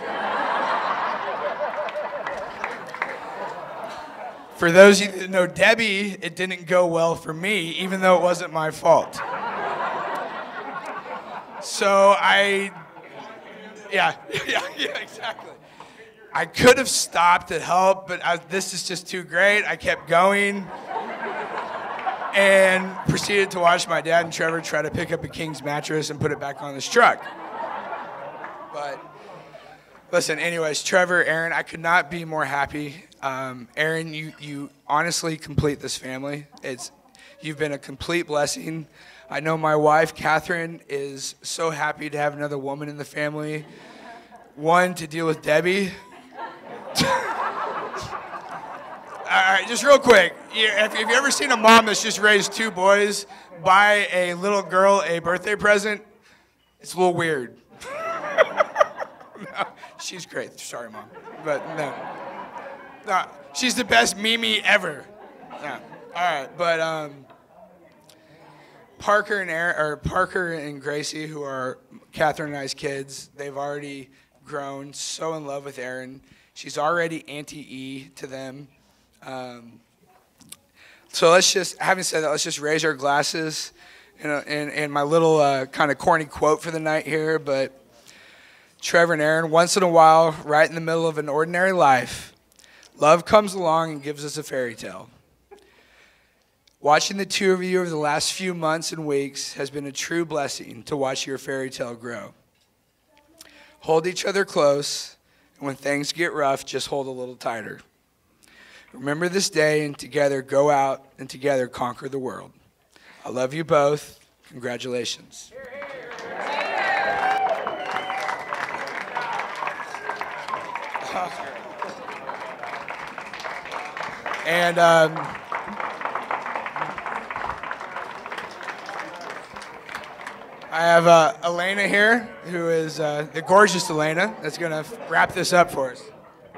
For those of you that know Debbie, it didn't go well for me, even though it wasn't my fault. So I, yeah, yeah, yeah, exactly. I could have stopped to help, but I, this is just too great. I kept going and proceeded to watch my dad and Trevor try to pick up a King's mattress and put it back on his truck. But listen, anyways, Trevor, Erin, I could not be more happy. Um, Erin, you, you honestly complete this family. It's, you've been a complete blessing. I know my wife, Catherine, is so happy to have another woman in the family. One, to deal with Debbie. All right, just real quick. If you've ever seen a mom that's just raised two boys buy a little girl a birthday present, it's a little weird. No, she's great. Sorry, Mom. But no. No, she's the best Mimi ever. No. All right, but um, Parker and Erin, or Parker and Gracie, who are Catherine and I's kids, they've already grown so in love with Erin. She's already Auntie E to them. Um, so let's just, having said that, let's just raise our glasses. You know, and, and my little uh, kind of corny quote for the night here, but Trevor and Erin, once in a while, right in the middle of an ordinary life, love comes along and gives us a fairy tale. Watching the two of you over the last few months and weeks has been a true blessing to watch your fairy tale grow. Hold each other close, and when things get rough, just hold a little tighter. Remember this day, and together go out and together conquer the world. I love you both. Congratulations. And um, I have uh, Elena here, who is uh, the gorgeous Elena, that's going to wrap this up for us.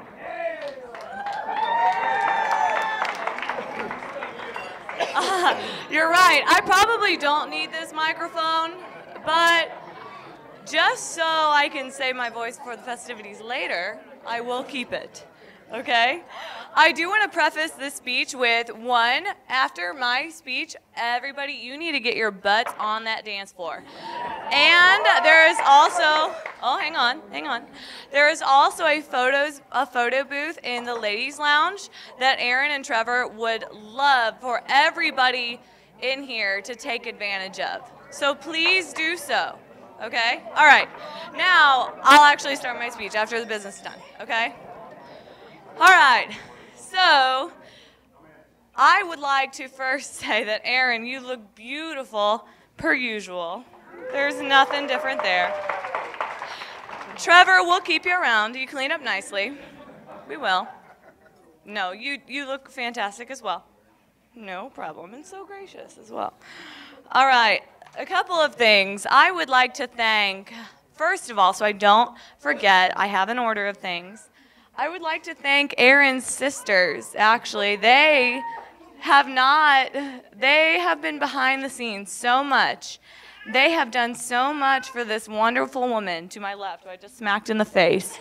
Uh, you're right. I probably don't need this microphone, but just so I can save my voice for the festivities later, I will keep it. Okay? I do want to preface this speech with one, after my speech, everybody, you need to get your butts on that dance floor. And there is also, oh, hang on, hang on. There is also a photos, a photo booth in the ladies' lounge that Erin and Trevor would love for everybody in here to take advantage of. So please do so, okay? All right, now I'll actually start my speech after the business is done, okay? All right, so I would like to first say that, Erin, you look beautiful per usual. There's nothing different there. Trevor, we'll keep you around. You clean up nicely. We will. No, you, you look fantastic as well. No problem, and so gracious as well. All right, a couple of things. I would like to thank, first of all, so I don't forget, I have an order of things. I would like to thank Erin's sisters, actually. They have not, they have been behind the scenes so much. They have done so much for this wonderful woman to my left, who I just smacked in the face.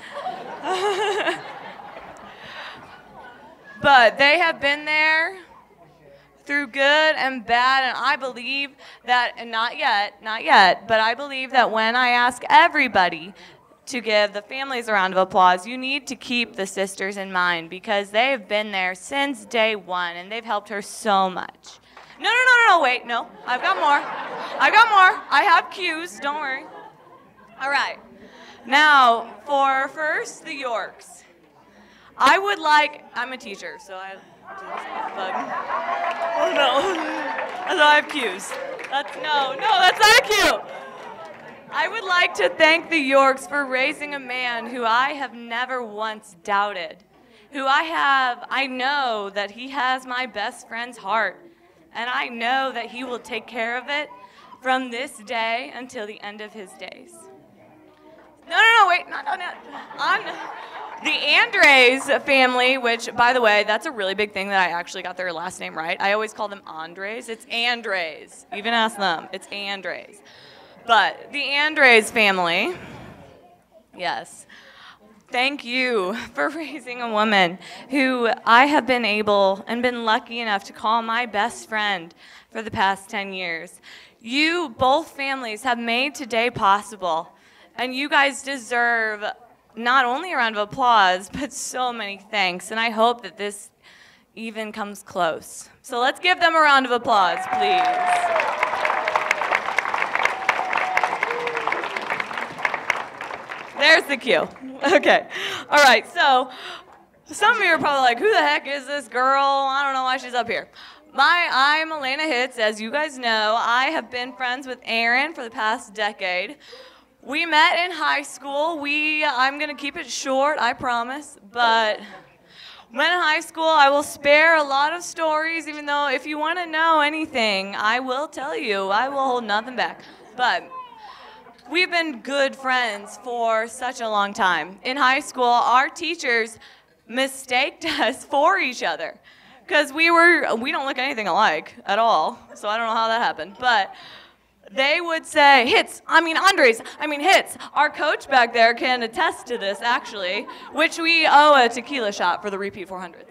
But they have been there through good and bad, and I believe that, and not yet, not yet, but I believe that when I ask everybody to give the families a round of applause, you need to keep the sisters in mind, because they have been there since day one, and they've helped her so much. No, no, no, no, no, wait, no, I've got more. I've got more. I have cues, don't worry. All right. Now, for first, the Yorks. I would like, I'm a teacher, so I do this, but, oh no, so I have cues. That's, no, no, that's not a cue. I would like to thank the Yorks for raising a man who I have never once doubted, who I have, I know that he has my best friend's heart, and I know that he will take care of it from this day until the end of his days. No, no, no, wait, no, no, no. I'm, the Andres family, which, by the way, that's a really big thing that I actually got their last name right. I always call them Andres. It's Andres. Even ask them. It's Andres. But the Andres family, yes, thank you for raising a woman who I have been able and been lucky enough to call my best friend for the past ten years. You, both families, have made today possible. And you guys deserve not only a round of applause, but so many thanks. And I hope that this even comes close. So let's give them a round of applause, please. There's the cue. Okay. All right. So some of you are probably like, who the heck is this girl? I don't know why she's up here. My, I'm Elena Hitz. As you guys know, I have been friends with Erin for the past decade. We met in high school. We, I'm going to keep it short, I promise, but when in high school, I will spare a lot of stories, even though if you want to know anything, I will tell you. I will hold nothing back. But we've been good friends for such a long time. In high school, our teachers mistaked us for each other because we were, we don't look anything alike at all, so I don't know how that happened, but they would say, Hitz, I mean Andres, I mean Hitz. Our coach back there can attest to this, actually, which we owe a tequila shot for the repeat four hundreds.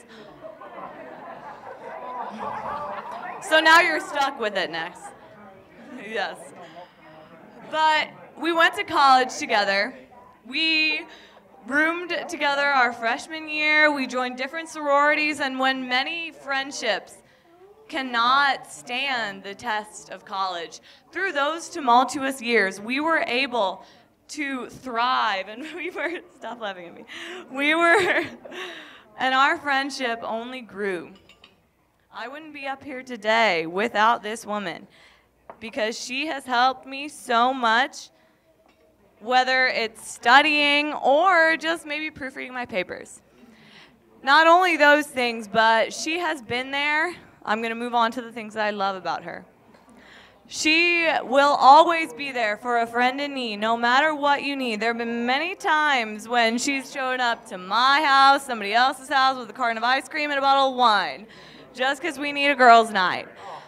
So now you're stuck with it next. Yes. But we went to college together. We roomed together our freshman year. We joined different sororities, and when many friendships cannot stand the test of college, through those tumultuous years, we were able to thrive, and we were, stop laughing at me, we were, and our friendship only grew. I wouldn't be up here today without this woman, because she has helped me so much, whether it's studying or just maybe proofreading my papers. Not only those things, but she has been there. I'm going to move on to the things that I love about her. She will always be there for a friend in need, no matter what you need. There have been many times when she's shown up to my house, somebody else's house, with a carton of ice cream and a bottle of wine, just because we need a girls' night.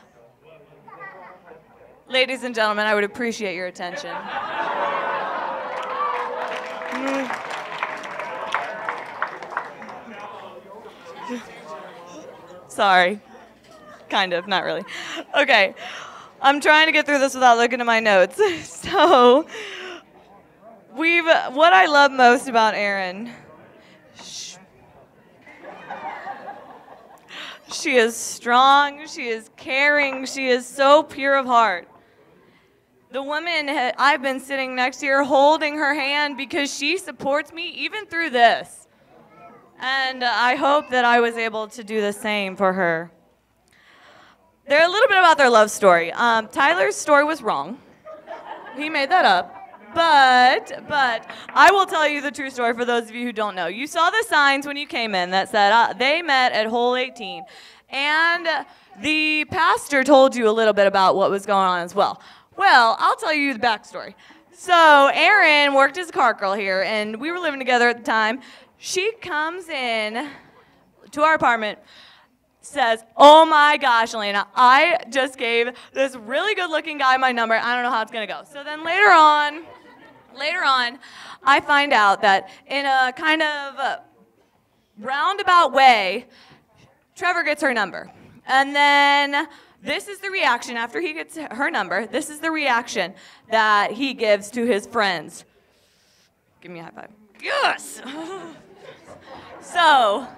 Ladies and gentlemen, I would appreciate your attention. Sorry. Kind of, not really. Okay, I'm trying to get through this without looking at my notes. So, we've, what I love most about Erin, she is strong, she is caring, she is so pure of heart. The woman, I've been sitting next to her holding her hand because she supports me even through this. And I hope that I was able to do the same for her. They're a little bit about their love story. Um, Tyler's story was wrong. He made that up. But, but, I will tell you the true story for those of you who don't know. You saw the signs when you came in that said uh, they met at hole eighteen. And the pastor told you a little bit about what was going on as well. Well, I'll tell you the backstory. So, Erin worked as a cart girl here, and we were living together at the time. She comes in to our apartment says, oh my gosh, Elena, I just gave this really good looking guy my number. I don't know how it's going to go. So then later on, later on, I find out that in a kind of uh, roundabout way, Trevor gets her number. And then this is the reaction after he gets her number. This is the reaction that he gives to his friends. Give me a high five. Yes! So,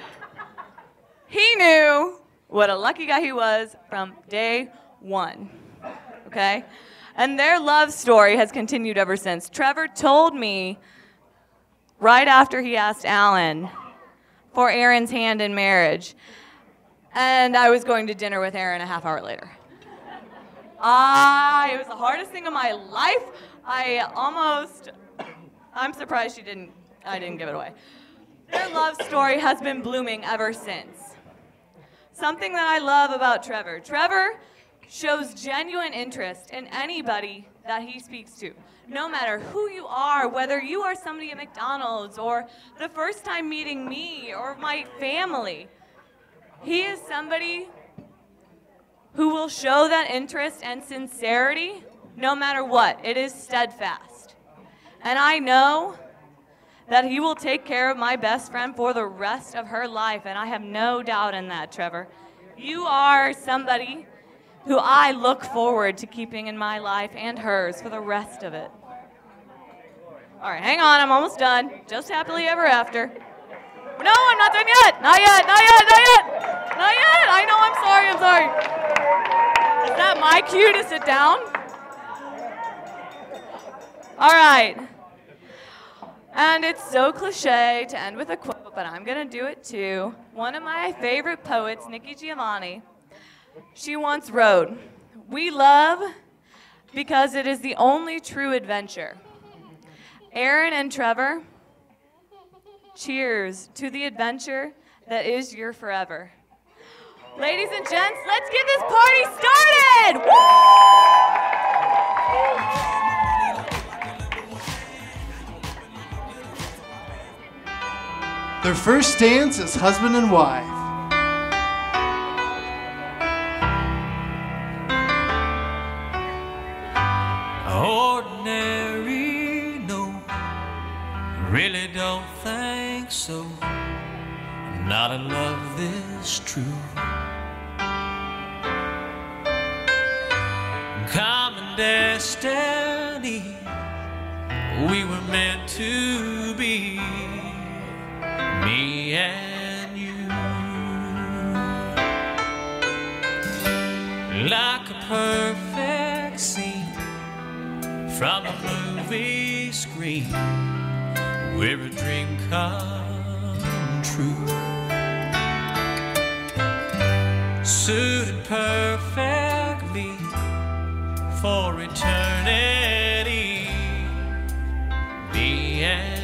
he knew what a lucky guy he was from day one, okay? And their love story has continued ever since. Trevor told me right after he asked Alan for Erin's hand in marriage, and I was going to dinner with Erin a half hour later. Ah, it was the hardest thing of my life. I almost, I'm surprised she didn't, I didn't give it away. Their love story has been blooming ever since. Something that I love about Trevor. Trevor shows genuine interest in anybody that he speaks to. No matter who you are, whether you are somebody at McDonald's or the first time meeting me or my family, he is somebody who will show that interest and sincerity no matter what. It is steadfast. And I know that he will take care of my best friend for the rest of her life, and I have no doubt in that, Trevor. You are somebody who I look forward to keeping in my life and hers for the rest of it. All right, hang on, I'm almost done. Just happily ever after. No, I'm not done yet. Not yet, not yet, not yet. Not yet. I know, I'm sorry, I'm sorry. Is that my cue to sit down? All right. And it's so cliche to end with a quote, but I'm going to do it too. One of my favorite poets, Nikki Giovanni, she once wrote, "We love because it is the only true adventure." Erin and Trevor, cheers to the adventure that is your forever. Ladies and gents, let's get this party started! Woo! Their first dance as husband and wife. Ordinary, no, really don't think so. Not a love this true. Common destiny, we were meant to be. Me and you, like a perfect scene from a movie screen where a dream come true. Suited perfectly for eternity. Me and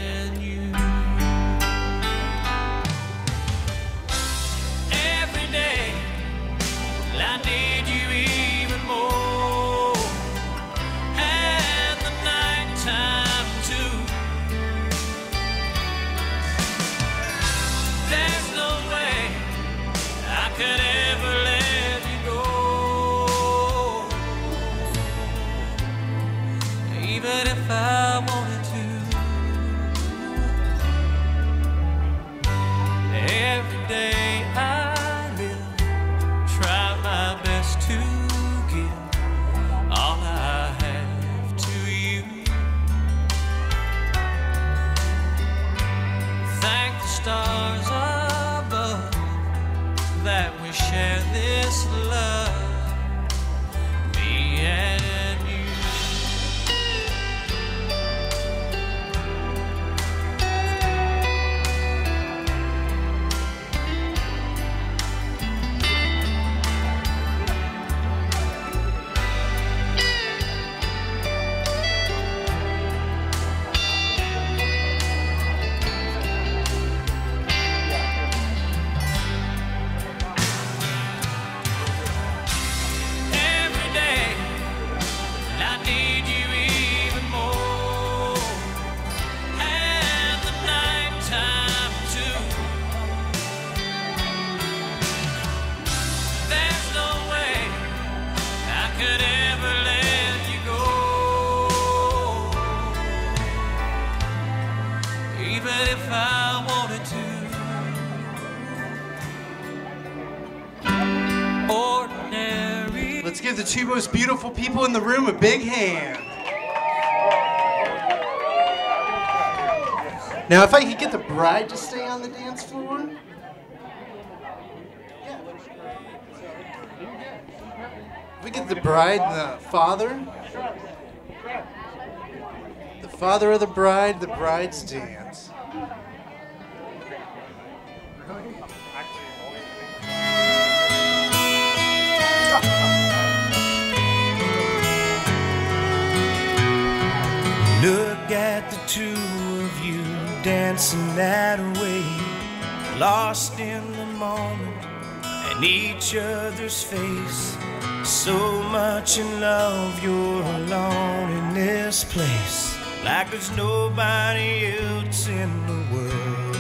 I need you even more, and the nighttime too. There's no way I could ever let you go, even if I wanted to. Every day I my best to give all I have to you. Thank the stars above that we share this love, me and you. Let's give the two most beautiful people in the room a big hand. Now, if I could get the bride to stay on the dance floor. If we get the bride and the father. The father of the bride, the bride's dance. Look at the two of you dancing that way, lost in the moment and each other's face. So much in love, you're alone in this place, like there's nobody else in the world.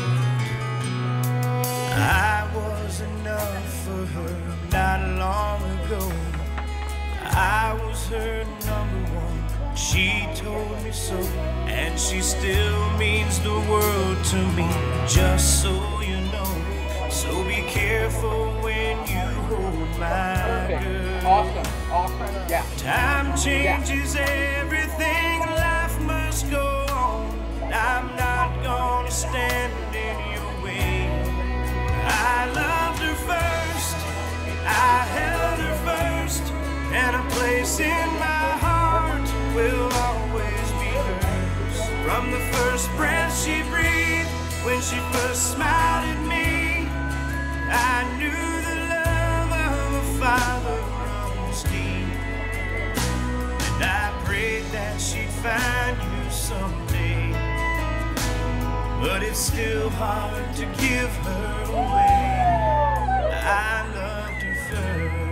I was enough for her not long ago. I was her number one. She told me so, and she still means the world to me, just so you know. So be careful when you hold my girl. Awesome, awesome, yeah. Time changes everything, life must go on. I'm not gonna stand in your way. I loved her first, I held her first, and a place in my heart will always be hers. From the first breath she breathed, when she first smiled at me, I knew the love of a father runs deep. And I prayed that she'd find you someday, but it's still hard to give her away. I loved her first.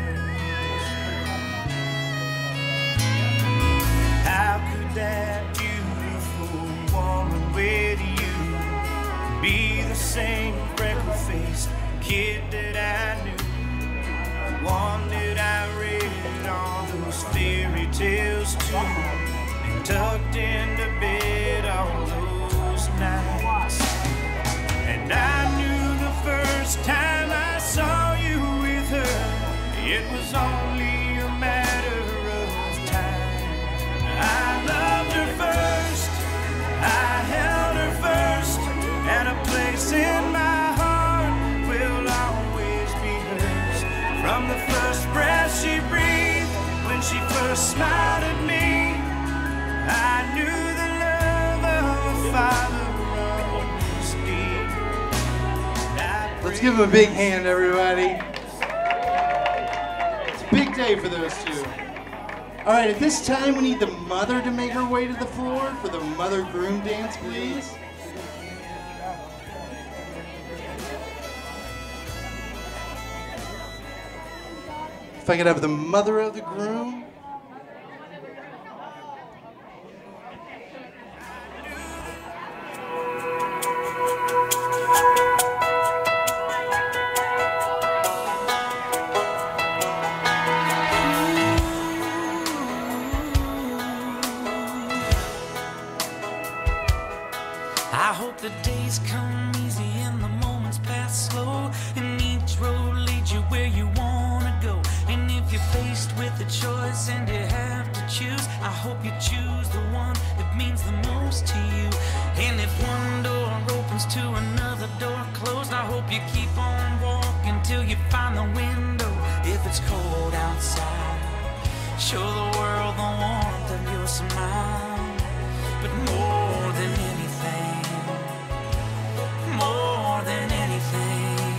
How could that beautiful woman with you be the same freckle-faced kid that I knew? One that I read all those fairy tales to, and tucked into bed all those nights. And I knew the first time I saw you with her, it was only a matter of time. I loved her first, I held her first, and a place in my heart will always be hers. From the first breath she breathed, when she first smiled at me, I knew the love of a father runs deep. Let's give them a big hand, everybody. It's a big day for those two. All right, at this time, we need the mother to make her way to the floor for the mother-groom dance, please. If I could have the mother of the groom. I hope the days come easy and the moments pass slow, and each road leads you where you wanna go. And if you're faced with a choice and you have to choose, I hope you choose the one that means the most to you. And if one door opens to another door closed, I hope you keep on walking till you find the window. If it's cold outside, show the world the warmth of your smile. But more than anything, more than anything,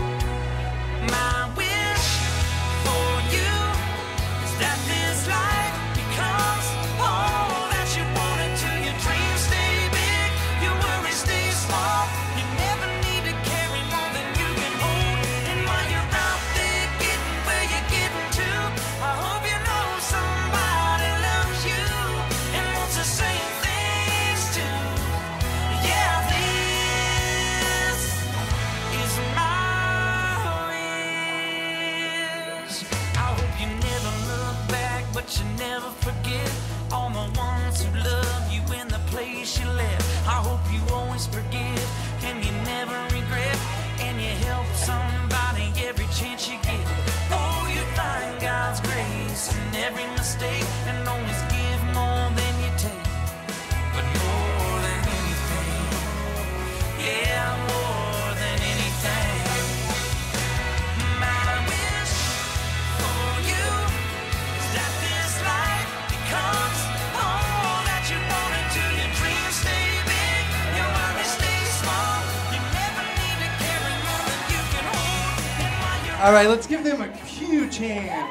my wish for you is that this life becomes all that you want it to. Your dreams stay big, your worries stay small. You never need to carry more than you can hold. And while you're out there getting where you're getting to, I hope you know somebody loves you and wants the same things too. Yeah, this is my wish. I hope you never look back, but you never forget all the ones who love you in the place you left. I hope you always forgive and you never regret, and you help somebody every chance you get. Oh, you find God's grace All right, let's give them a huge hand.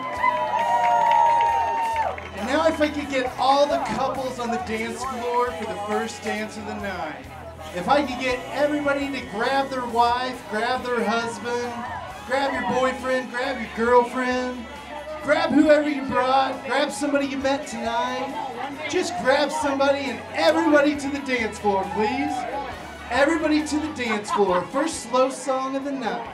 And now if I could get all the couples on the dance floor for the first dance of the night. If I could get everybody to grab their wife, grab their husband, grab your boyfriend, grab your girlfriend, grab whoever you brought, grab somebody you met tonight. Just grab somebody and everybody to the dance floor, please. Everybody to the dance floor. First slow song of the night.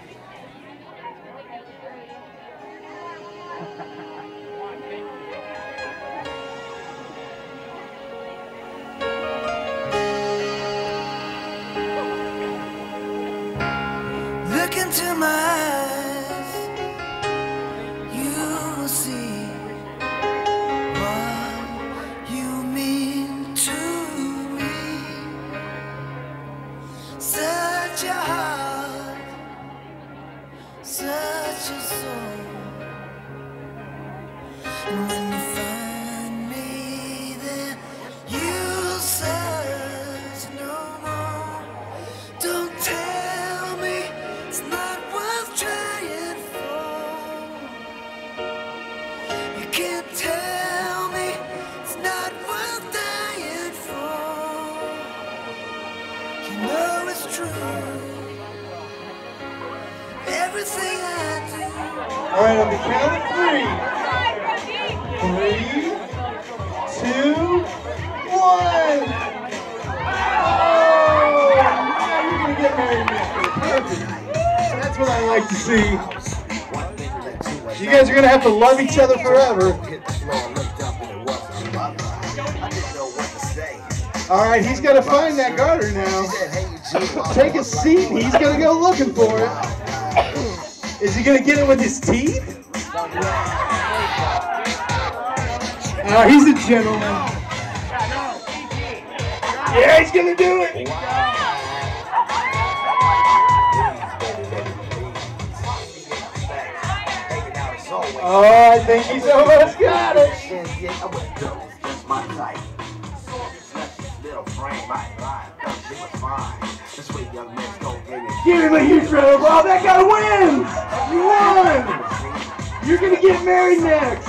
Look into my eyes, you will see what you mean to me. Such a heart, such a soul. And when you find me there, you'll search no more. Don't tell me it's not worth trying for. You can't tell me it's not worth dying for. You know it's true. Everything I do. All right, on the count of three. Three, two, one. Oh, now you're gonna get married next week. Perfect. That's what I like to see. You guys are gonna have to love each other forever. All right, he's got to find that garter now. Take a seat. He's gonna go looking for it. Is he gonna get it with his teeth? Uh, he's a gentleman. Yeah, he's gonna do it. Oh, I think he's almost got it. Give him a huge round of applause. That guy wins. You won. You're gonna get married next.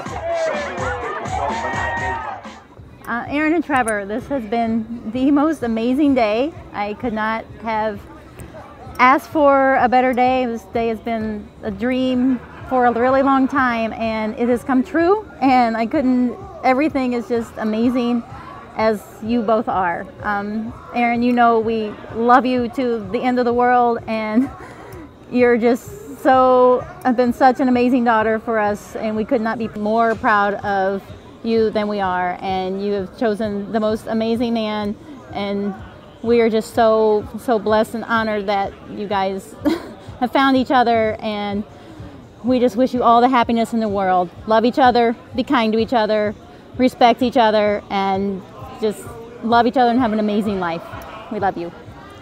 Uh, Erin and Trevor, this has been the most amazing day. I could not have asked for a better day. This day has been a dream for a really long time, and it has come true, and I couldn't, everything is just amazing, as you both are. Um, Erin, you know we love you to the end of the world, and you're just so, have been such an amazing daughter for us, and we could not be more proud of you than we are, and you have chosen the most amazing man, and we are just so, so blessed and honored that you guys have found each other, and we just wish you all the happiness in the world. Love each other, be kind to each other, respect each other, and just love each other and have an amazing life. We love you.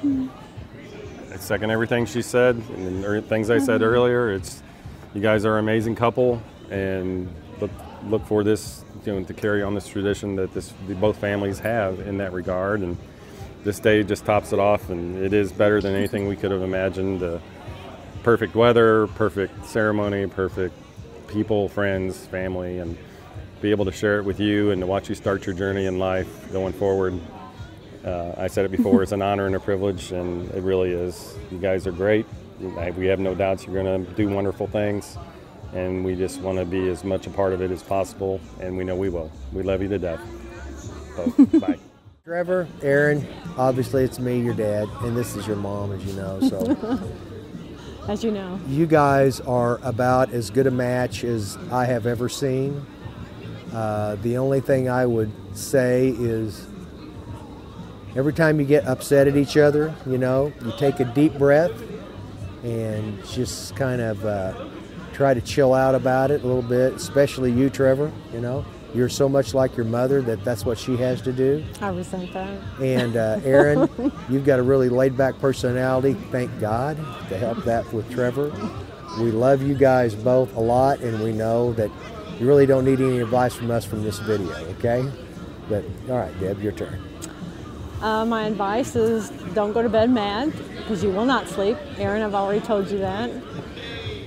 I second everything she said and the things I said earlier. It's, you guys are an amazing couple, and look, look for this, you know, to carry on this tradition that this both families have in that regard. And this day just tops it off, and it is better than anything we could have imagined. Uh, perfect weather, perfect ceremony, perfect people, friends, family, and be able to share it with you and to watch you start your journey in life going forward. Uh, I said it before, it's an honor and a privilege, and it really is. You guys are great. We have no doubts you're going to do wonderful things, and we just want to be as much a part of it as possible, and we know we will. We love you to death. Both. Bye. Trevor, Erin, obviously it's me, your dad, and this is your mom, as you know. So, as you know, you guys are about as good a match as I have ever seen. Uh, the only thing I would say is every time you get upset at each other, you know, you take a deep breath and just kind of uh, try to chill out about it a little bit, especially you, Trevor, you know. You're so much like your mother that that's what she has to do. I resent that. And uh, Erin, you've got a really laid-back personality, thank God, to help that with Trevor. We love you guys both a lot, and we know that you really don't need any advice from us from this video, okay? But, all right, Deb, your turn. Uh, my advice is don't go to bed mad, because you will not sleep. Erin, I've already told you that.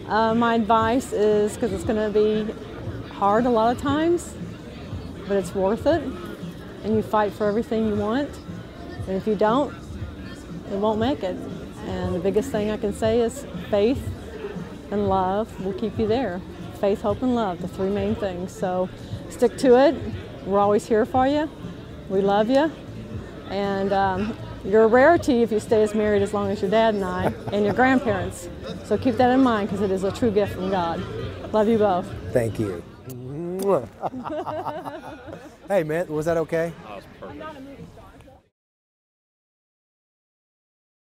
Uh, my advice is, because it's going to be hard a lot of times, but it's worth it, and you fight for everything you want, and if you don't, it won't make it. And the biggest thing I can say is faith and love will keep you there. Faith, hope, and love, the three main things. So stick to it. We're always here for you. We love you. And um, you're a rarity if you stay as married as long as your dad and I and your grandparents. So keep that in mind, because it is a true gift from God. Love you both. Thank you. Hey, man, was that okay? That was perfect.